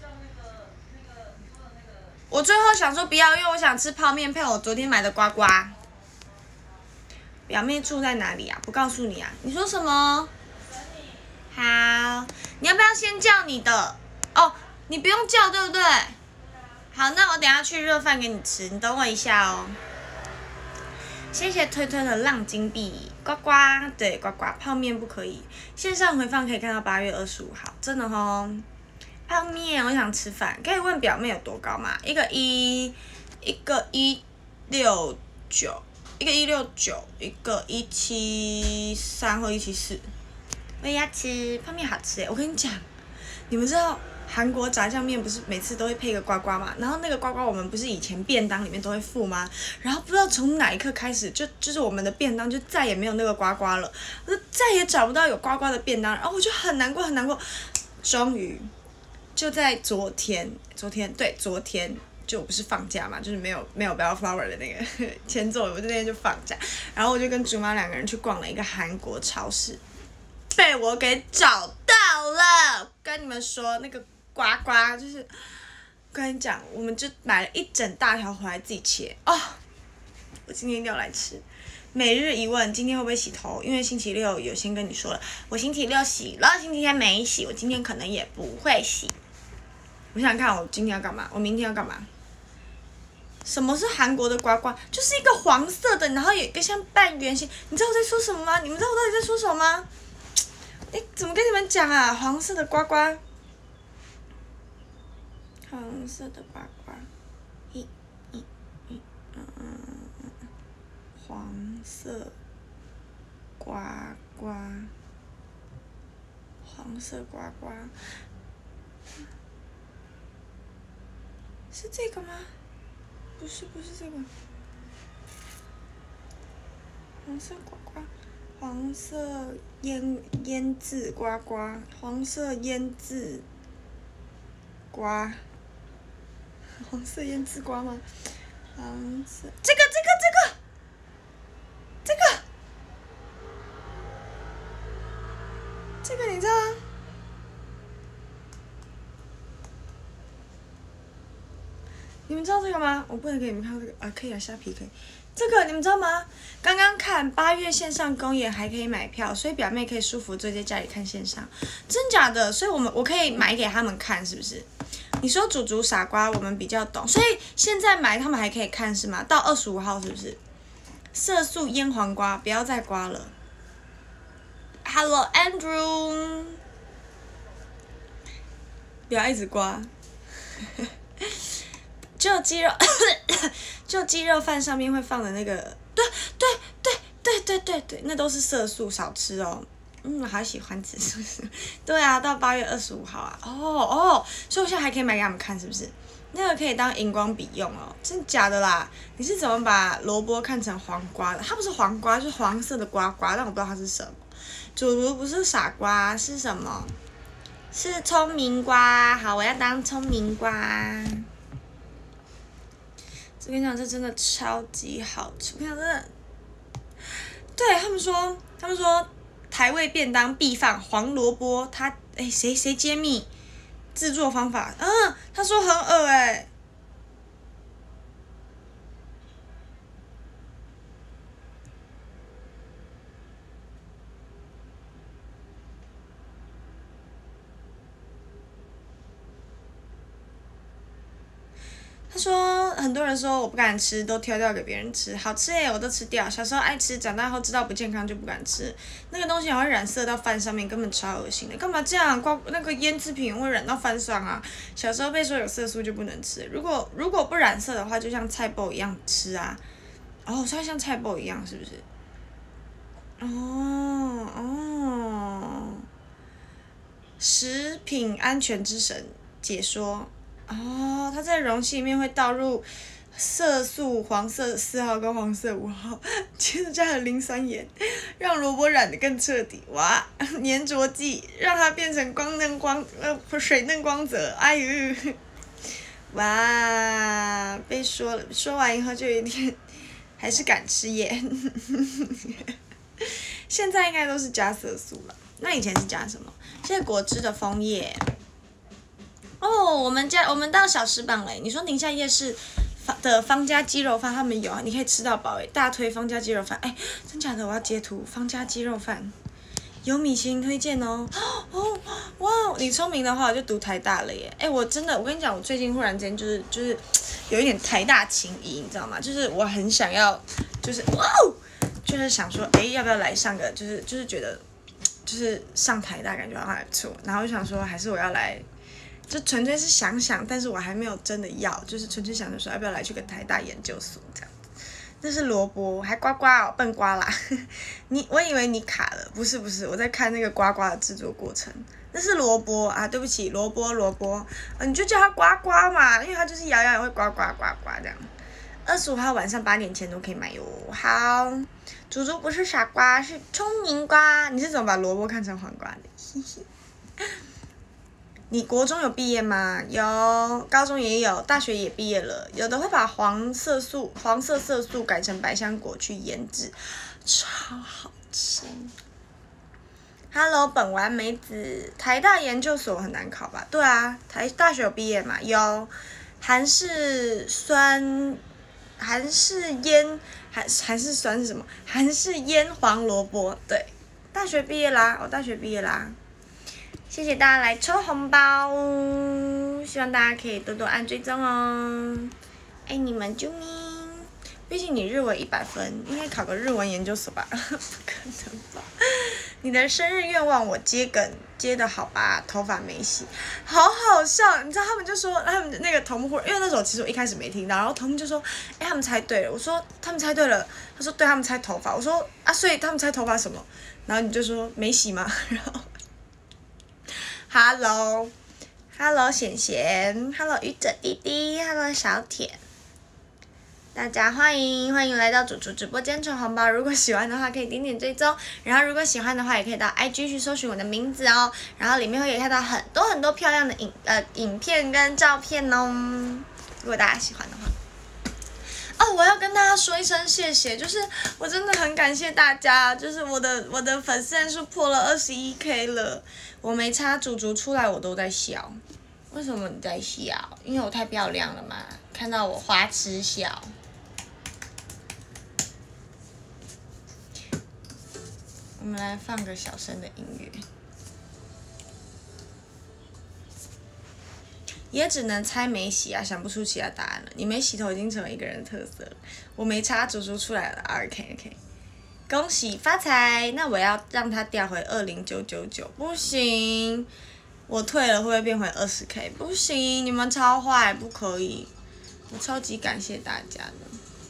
我最后想说不要，因为我想吃泡面配我昨天买的呱呱。表妹住在哪里啊？不告诉你啊？你说什么？好，你要不要先叫你的？哦，你不用叫，对不对？好，那我等一下去热饭给你吃，你等我一下哦。谢谢推推的浪金币，呱呱，对，呱呱，泡面不可以，线上回放可以看到八月二十五号，真的哦。泡面，我想吃饭，可以问表妹有多高吗？一个一，一个一六九。一个一六九，一个一七三或一七四。我也要吃泡面，好吃哎！我跟你讲，你们知道韩国炸酱面不是每次都会配个呱呱嘛？然后那个呱呱我们不是以前便当里面都会附吗？然后不知道从哪一刻开始，就就是我们的便当就再也没有那个呱呱了，我就再也找不到有呱呱的便当，然后我就很难过很难过。终于就在昨天，昨天对昨天。就不是放假嘛，就是没有没有 Bellflower 的那个前奏，我那天就放假，然后我就跟竹妈两个人去逛了一个韩国超市，被我给找到了。跟你们说，那个呱呱就是，跟你讲，我们就买了一整大条回来自己切哦。我今天一定要来吃， 每日一问，今天会不会洗头？因为星期六有先跟你说了，我星期六洗了，星期天没洗，我今天可能也不会洗。我想想看，我今天要干嘛？我明天要干嘛？什么是韩国的呱呱？就是一个黄色的，然后有一个像半圆形。你知道我在说什么吗？你们知道我到底在说什么吗？哎，怎么跟你们讲啊？黄色的呱呱，黄色的呱呱，一、一、一，嗯嗯嗯，黄色呱呱，黄色呱呱，是这个吗？不是，不是这个。黄色呱呱，黄色腌腌制呱呱，黄色腌制呱，黄色腌制呱吗？黄色，这个这个这个，这个，这个你知道吗？你们知道这个吗？我不能给你们看这个啊，可以啊，虾皮可以。这个你们知道吗？刚刚看八月线上公演还可以买票，所以表妹可以舒服坐在家里看线上，真假的？所以我们我可以买给他们看，是不是？你说祖祖傻瓜，我们比较懂，所以现在买他们还可以看是吗？到二十五号是不是？色素腌黄瓜，不要再刮了。Hello Andrew， 不要一直刮。就鸡肉，就鸡肉饭上面会放的那个，对对对对对对对，那都是色素，少吃哦。嗯，我好喜欢吃，是不是？对啊，到八月二十五号啊。哦哦，所以我现在还可以买给他们看，是不是？那个可以当荧光笔用哦，真假的啦？你是怎么把萝卜看成黄瓜的？它不是黄瓜，就是黄色的瓜瓜，但我不知道它是什么。主厨不是傻瓜，是什么？是聪明瓜。好，我要当聪明瓜。我跟你讲，这真的超级好吃。我跟你讲，真的，对他们说，他们说台味便当必放黄萝卜。他哎，谁谁揭秘制作方法？嗯，他说很恶哎。他说很多人说我不敢吃，都挑掉给别人吃，好吃耶，我都吃掉。小时候爱吃，长大后知道不健康就不敢吃。那个东西还会染色到饭上面，根本超恶心的。干嘛这样？瓜那个腌制品会染到饭上啊。小时候被说有色素就不能吃，如果如果不染色的话，就像菜包一样吃啊。哦，它像菜包一样，是不是？哦哦，食品安全之神解说。哦，它在容器里面会倒入色素黄色四号跟黄色五号，接着加了磷酸盐，让萝卜染得更彻底。哇，粘着剂让它变成光嫩光呃水嫩光泽。哎呦，哇，被说了，说完以后就有点还是敢吃耶。现在应该都是加色素了，那以前是加什么？现在果汁的枫叶。哦，我们家我们到小时榜嘞。你说宁夏夜市的方家鸡肉饭他们有啊，你可以吃到饱诶，大推方家鸡肉饭。哎，真假的？我要截图方家鸡肉饭，有米其林推荐哦。哦，哇，你聪明的话我就读台大了耶。哎，我真的，我跟你讲，我最近忽然间就是就是有一点台大情谊，你知道吗？就是我很想要，就是哇哦，就是想说，哎，要不要来上个？就是就是觉得，就是上台大感觉好像还不错，然后就想说，还是我要来。就纯粹是想想，但是我还没有真的要，就是纯粹想着说要不要来去个台大研究所这样子。那是萝卜，还呱呱哦，笨瓜啦！你我以为你卡了，不是不是，我在看那个呱呱的制作过程。那是萝卜啊，对不起，萝卜萝卜，呃，你就叫它呱呱嘛，因为它就是摇摇也会呱呱呱呱这样。二十五号晚上八点前都可以买哟。好，祖祖不是傻瓜，是聪明瓜。你是怎么把萝卜看成黄瓜的？嘿嘿。你国中有毕业吗？有，高中也有，大学也毕业了。有的会把黄色素、黄色色素改成百香果去腌制，超好吃。Hello， 本丸美子，台大研究所很难考吧？对啊，台大学有毕业嘛？有，韩式酸， 韩式腌韩韩式酸是什么？韩式腌黄萝卜。对，大学毕业啦，我大学毕业啦。谢谢大家来抽红包，希望大家可以多多按追踪哦，爱你们，啾咪！毕竟你日文一百分，应该考个日文研究所吧？不可能吧？你的生日愿望我接梗接的好吧？头发没洗，好好笑！你知道他们就说他们那个头目忽然，因为那时候其实我一开始没听到，然后头目就说，哎，他们猜对了。我说他们猜对了，他说对，他们猜头发。我说啊，所以他们猜头发什么？然后你就说没洗吗？然后。Hello，Hello， 贤贤 ，Hello 愚者弟弟 ，Hello 小铁，大家欢迎欢迎来到主厨直播间抽红包。如果喜欢的话，可以点点追踪，然后如果喜欢的话，也可以到 I G 去搜寻我的名字哦，然后里面会看到很多很多漂亮的影呃影片跟照片哦。如果大家喜欢的话。哦，我要跟大家说一声谢谢，就是我真的很感谢大家，就是我的我的粉丝人数破了二十一 K 了，我没插主竹出来我都在笑，为什么你在笑？因为我太漂亮了嘛，看到我花痴笑。我们来放个小声的音乐。也只能猜没洗啊，想不出其他答案了。你没洗头已经成为一个人的特色了。我没插主竹出来了 ，OK OK， 恭喜发财！那我要让它调回二零九九九，不行，我退了会不会变回二十 K？ 不行，你们超坏，不可以。我超级感谢大家的。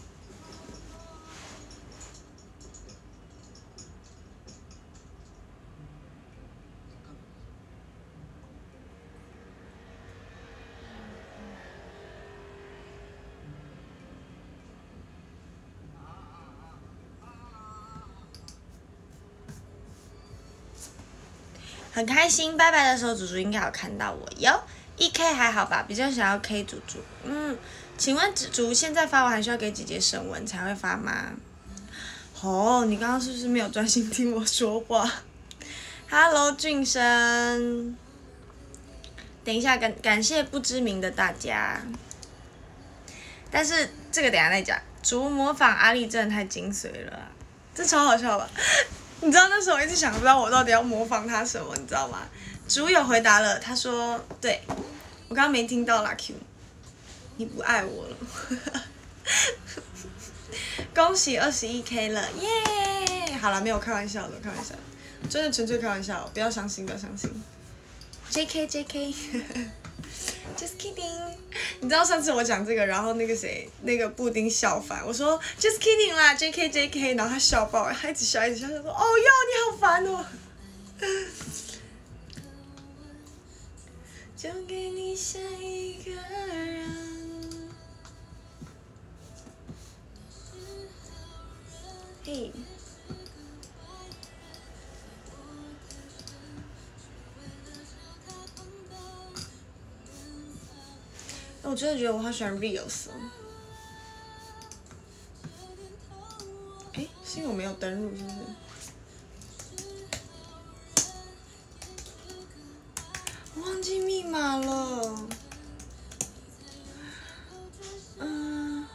很开心，拜拜的时候，主主应该有看到我哟。一 K 还好吧，比较想要 K 主主。嗯，请问主主现在发完还需要给姐姐审文才会发吗？哦，你刚刚是不是没有专心听我说话 ？Hello， 俊生。等一下，感感谢不知名的大家。但是这个等一下再讲。主模仿阿丽真的太精髓了、啊，这超好笑吧？你知道那时候我一直想不到我到底要模仿他什么，你知道吗？主有回答了，他说对，我刚刚没听到啦 Q， 你不爱我了，恭喜二十一 K 了，耶！好了，没有开玩笑的，开玩笑，真的纯粹开玩笑，不要伤心，不要伤心。J K J K。Just kidding， 你知道上次我讲这个，然后那个谁，那个布丁笑翻，我说 Just kidding 啦 ，J K J K， 然后他笑爆，他一直笑一直笑，他说哦哟你好烦哦。就给你下一个人。嘿。我真的觉得我好喜欢 reels 哦。哎，是因为我没有登录是不是？我忘记密码了。嗯。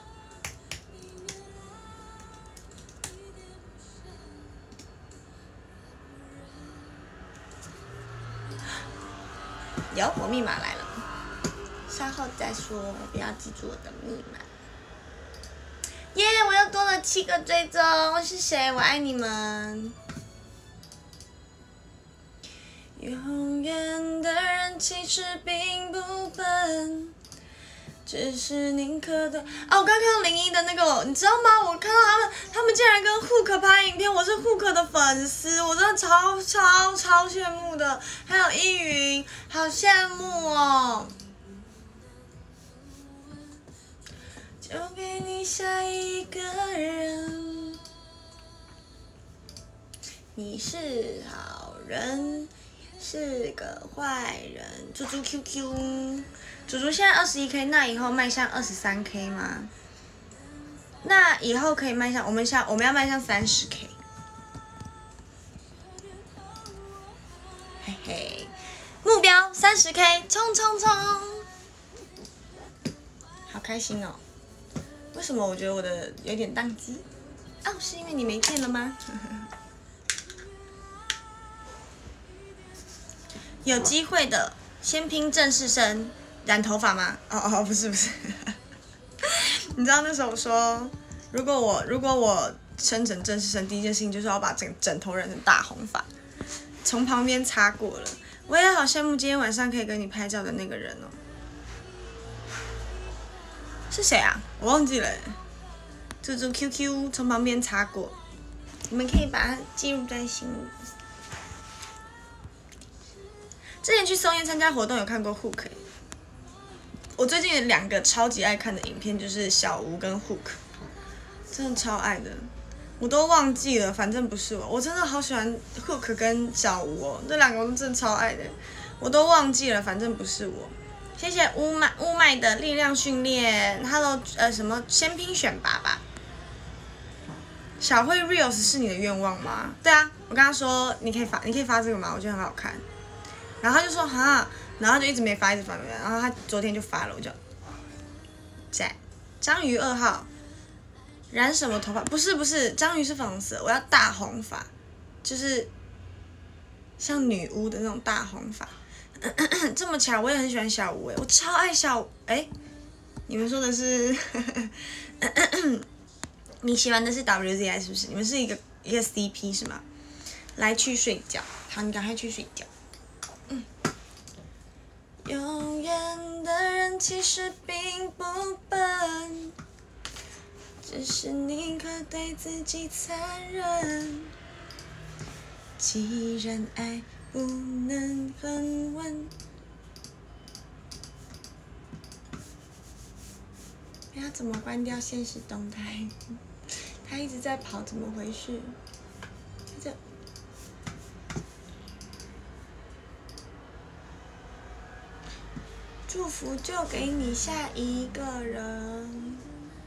有，我密码来了。稍后再说，不要记住我的密码。耶、yeah, 我又多了七个追踪，是谁？我爱你们。永远的人其实并不笨，只是宁可的。啊，我刚看到零一的那个，你知道吗？我看到他们，他们竟然跟 Hook 拍影片，我是 Hook 的粉丝，我真的超超超羡慕的。还有依云，好羡慕哦。就给你下一个人，你是好人，是个坏人。猪猪 Q Q， 猪猪现在二十一 K， 那以后迈向二十三 K 吗？那以后可以迈向，我们向我们要迈向三十 K。嘿嘿，目标三十 K， 冲冲冲！好开心哦！ 为什么我觉得我的有点宕机？哦，是因为你没片了吗？有机会的，先拼正式生，染头发吗？哦哦，不是不是。你知道那时候说，如果我如果我生成正式生，第一件事情就是要把整整头染成大红发，从旁边擦过了。我也好羡慕今天晚上可以跟你拍照的那个人哦。是谁啊？我忘记了。猪猪 Q Q 从旁边擦过，你们可以把它记录在心里。之前去松烟参加活动有看过 Hook， 我最近有两个超级爱看的影片，就是小吴跟 Hook， 真的超爱的，我都忘记了，反正不是我，我真的好喜欢 Hook 跟小吴哦，这两个我真的超爱的，我都忘记了，反正不是我。谢谢乌麦乌麦的力量训练 ，Hello， 呃什么先拼选拔吧。小慧 reels 是你的愿望吗？对啊，我跟他说你可以发，你可以发这个吗？我觉得很好看。然后他就说哈，然后他就一直没发，一直发没发。然后他昨天就发了，我就在章鱼二号染什么头发？不是不是，章鱼是粉红色，我要大红发，就是像女巫的那种大红发。咳咳咳这么巧，我也很喜欢小吴哎，我超爱小吴哎。你们说的是？咳咳咳你喜欢的是 W Z I 是不是？你们是一个一个 C P 是吗？来去睡觉，好，你赶快去睡觉。嗯。永远的人其实并不笨，只是宁可对自己残忍。既然爱不能很稳。他怎么关掉现实动态？他一直在跑，怎么回事？这祝福就给你下一个人。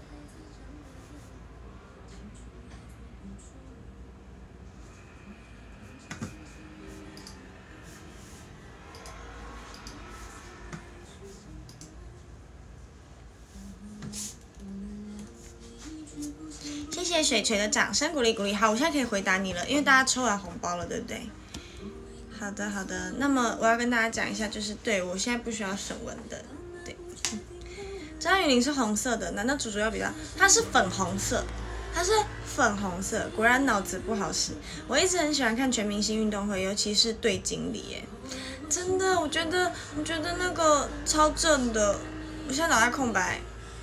谢谢水锤的掌声鼓励鼓励。好，我现在可以回答你了，因为大家抽完红包了，对不对？好的好的，那么我要跟大家讲一下，就是对我现在不需要审问的，对。张雨玲是红色的，难道主主要比较？它是粉红色，它是粉红色，果然脑子不好使。我一直很喜欢看全明星运动会，尤其是对经理，耶，真的，我觉得我觉得那个超正的，我现在脑袋空白。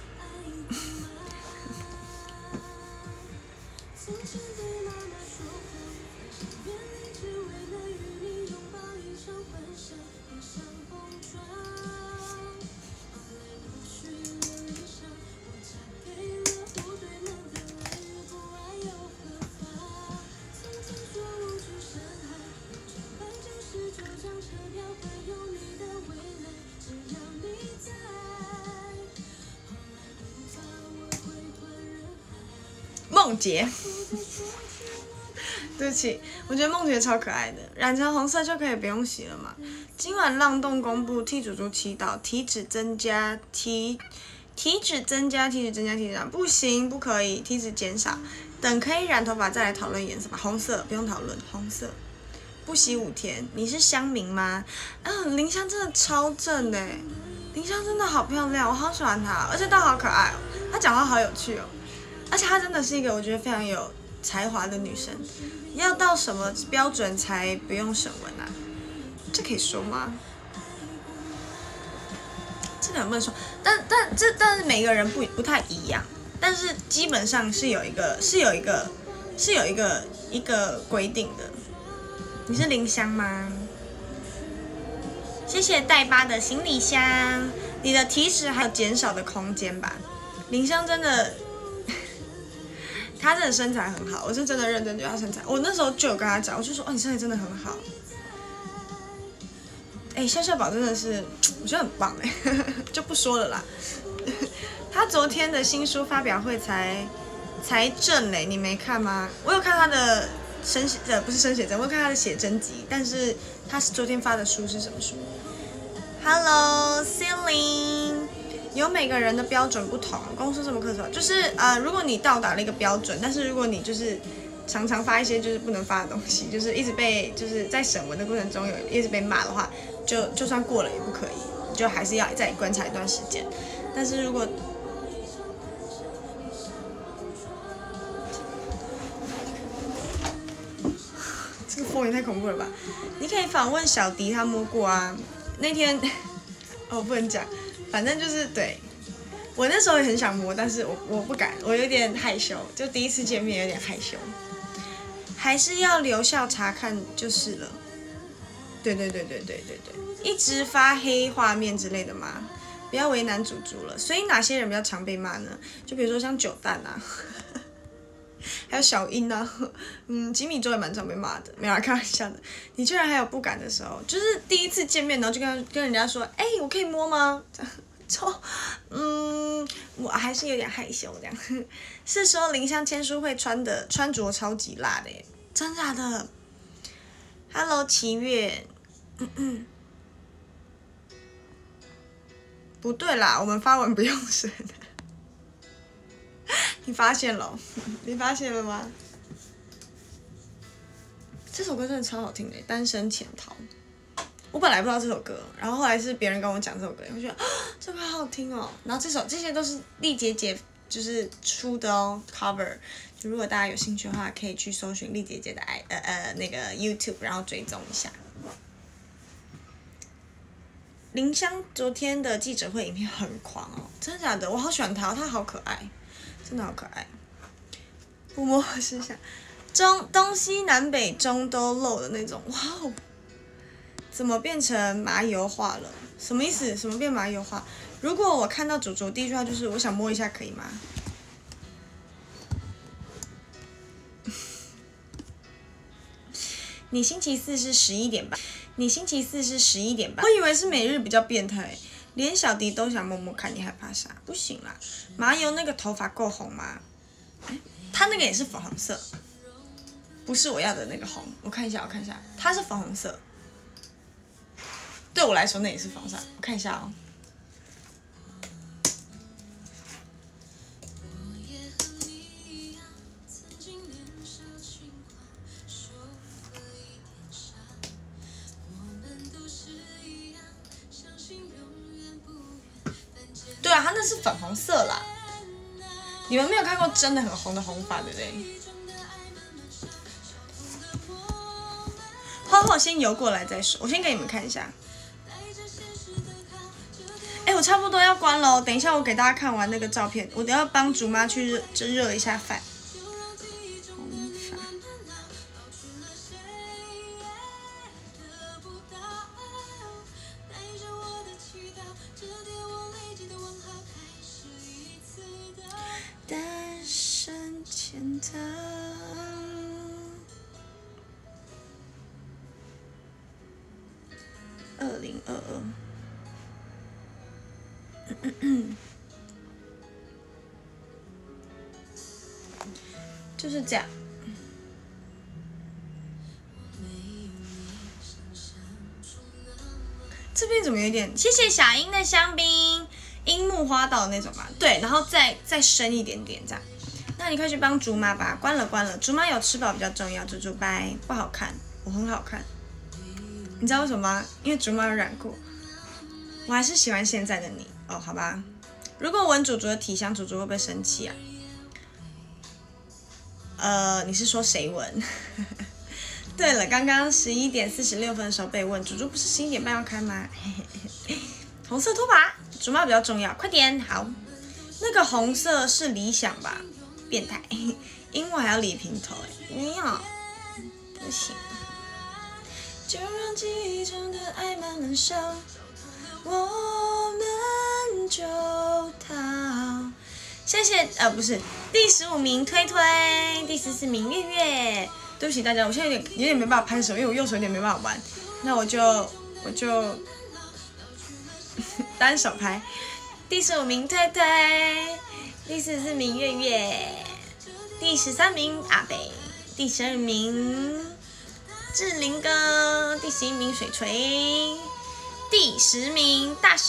梦洁，对不起，我觉得梦洁超可爱的，染成红色就可以不用洗了嘛。今晚浪动公布替主猪祈祷，体脂增加，体体脂增加，体脂增加，体脂增加，不行，不可以，体脂减少。等可以染头发再来讨论颜色吧。红色不用讨论，红色。不洗五天，你是乡民吗？嗯，林香真的超正的，林香真的好漂亮，我好喜欢她，而且她好可爱哦，她讲话好有趣哦。而且她真的是一个我觉得非常有才华的女生，要到什么标准才不用审问啊？这可以说吗？这个能不能说？但但这但是每个人不不太一样，但是基本上是有一个是有一个是有一个一个规定的。你是林香吗？谢谢代巴的行李箱，你的体脂还有减少的空间吧？林香真的。她真的身材很好，我是真的认真觉得她身材。我那时候就有跟她讲，我就说哦，你身材真的很好。哎，笑笑宝真的是，我觉得很棒哎，就不说了啦。她昨天的新书发表会才才正嘞，你没看吗？我有看她的生写呃不是生写真，我有看她的写真集，但是她是昨天发的书是什么书 ？Hello Celine， 有每个人的标准不同，公司这么苛责，就是呃，如果你到达了一个标准，但是如果你就是常常发一些就是不能发的东西，就是一直被就是在审文的过程中有一直被骂的话，就就算过了也不可以，就还是要再观察一段时间。但是如果这个风也太恐怖了吧！你可以访问小迪，他摸过啊。那天哦不能讲，反正就是对。我那时候也很想摸，但是我我不敢，我有点害羞，就第一次见面有点害羞。还是要留校查看就是了。对对对对对对对，一直发黑画面之类的嘛，不要为难主主了。所以哪些人比较常被骂呢？就比如说像九蛋啊，还有小英啊，嗯，吉米周也蛮常被骂的，没有啦，开玩笑的。你居然还有不敢的时候，就是第一次见面，然后就跟跟人家说，哎、欸，我可以摸吗？就，嗯，我还是有点害羞这样。是说林香签书会穿的穿着超级辣的耶，真假的 ？Hello， 齐月，嗯嗯，不对啦，我们发文不用审。你发现了？你发现了吗？这首歌真的超好听的，《单身潜逃》。我本来不知道这首歌，然后后来是别人跟我讲这首歌，我觉得啊，这歌好好听哦。然后这首这些都是丽姐姐就是出的哦 ，cover。就如果大家有兴趣的话，可以去搜寻丽姐姐的爱呃呃那个 YouTube， 然后追踪一下。林香昨天的记者会影片很狂哦，真的假的？我好喜欢她，她好可爱，真的好可爱。不摸是想中东西南北中都露的那种，哇哦！怎么变成麻油化了？什么意思？什么变麻油化？如果我看到主主第一句话就是我想摸一下，可以吗？你星期四是十一点半，你星期四是十一点半。我以为是每日比较变态，连小迪都想摸摸看，你害怕啥？不行啦，麻油那个头发够红吗？他那个也是粉红色，不是我要的那个红。我看一下，我看一下，它是粉红色。对我来说那也是粉红色，我看一下哦。对啊，它那是粉红色啦。你们没有看过真的很红的红发，对不对？花花先游过来再说，我先给你们看一下。哎，我差不多要关了，等一下我给大家看完那个照片，我等要帮竹妈去热热一下饭。红发。单身前的。二零二二。就是这样。这边怎么有点？谢谢小樱的香槟，樱木花道那种嘛，对，然后再再深一点点这样。那你快去帮竹妈吧，关了关了，竹妈有吃饱比较重要，猪猪拜不好看，我很好看。你知道为什么吗？因为竹妈有染过。我还是喜欢现在的你哦，好吧。如果闻主主的体香，主主会不会生气啊？呃，你是说谁闻？对了，刚刚十一点四十六分的时候被问，主主不是十一点半要开吗？红色拖把，竹妈比较重要，快点好。那个红色是理想吧？变态，因为还要理平头哎，不要，不行。就让记忆中的爱慢慢烧，我们就逃。谢谢，呃，不是第十五名推推，第十四名月月。对不起大家，我现在有点有点没办法拍手，因为我右手有点没办法玩。那我就我就单手拍。第十五名推推，第十四名月月，第十三名阿北，第十二名志玲哥，第十一名水锤，第十名大师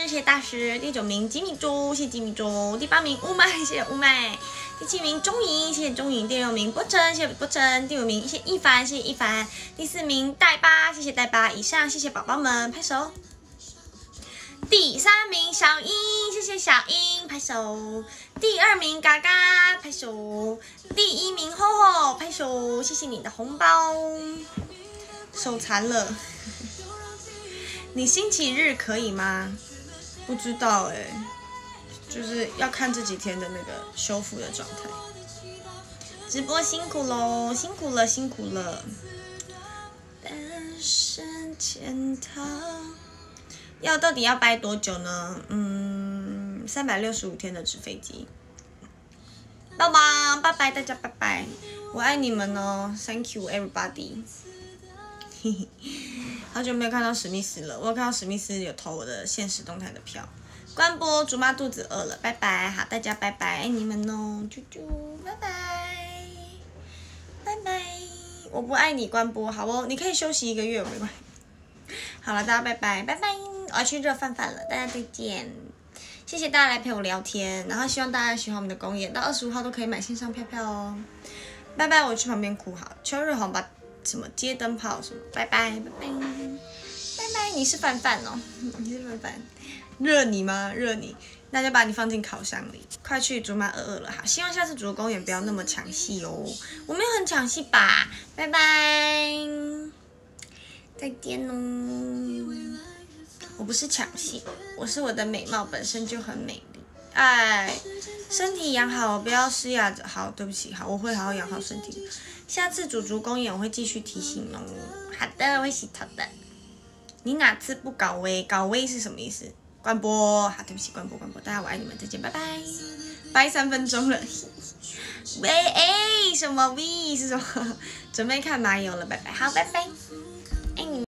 谢大师。第九名吉米猪，谢谢吉米猪。第八名雾霾，谢谢雾霾。第七名钟颖，谢谢钟颖。第六名波晨，谢谢波晨。第五名谢谢一凡，谢谢一凡。第四名代巴，谢谢代巴。以上谢谢宝宝们，拍手。第三名小英，谢谢小英，拍手。第二名嘎嘎，拍手。第一名吼吼，拍手，谢谢你的红包。手残了，你星期日可以吗？不知道哎、欸，就是要看这几天的那个修复的状态。直播辛苦喽，辛苦了，辛苦了。单身潜逃。要到底要掰多久呢？嗯，三百六十五天的纸飞机。棒棒，拜拜大家，拜拜，我爱你们哦 ，Thank you everybody。嘿嘿，好久没有看到史密斯了，我有看到史密斯有投我的限时动态的票。关播，竹妈肚子饿了，拜拜，好大家拜拜，爱你们哦，啾啾，拜拜，拜拜，我不爱你关播，好哦，你可以休息一个月，没关系。好了，大家拜拜，拜拜。我要去热饭饭了，大家再见。谢谢大家来陪我聊天，然后希望大家喜欢我们的公演，到二十五号都可以买线上票票哦。拜拜，我去旁边哭好。秋日红把什么接灯泡什么，拜拜拜拜拜拜。你是范范哦，你是范范，热你吗？热你，那就把你放进烤箱里。快去竹马饿饿了哈，希望下次主公演不要那么抢戏哦。我没有很抢戏吧？拜拜，再见哦。我不是抢戏，我是我的美貌本身就很美丽。哎，身体养好，不要失雅。好，对不起，好，我会好好养好身体。下次主主公演我会继续提醒哦。好的，我会洗头的。你哪次不搞威？搞威是什么意思？关播，好，对不起，关播，关播，大家我爱你们，再见，拜拜。拜三分钟了。喂，哎，什么 V 是什么？准备看麻油了，拜拜，好，拜拜。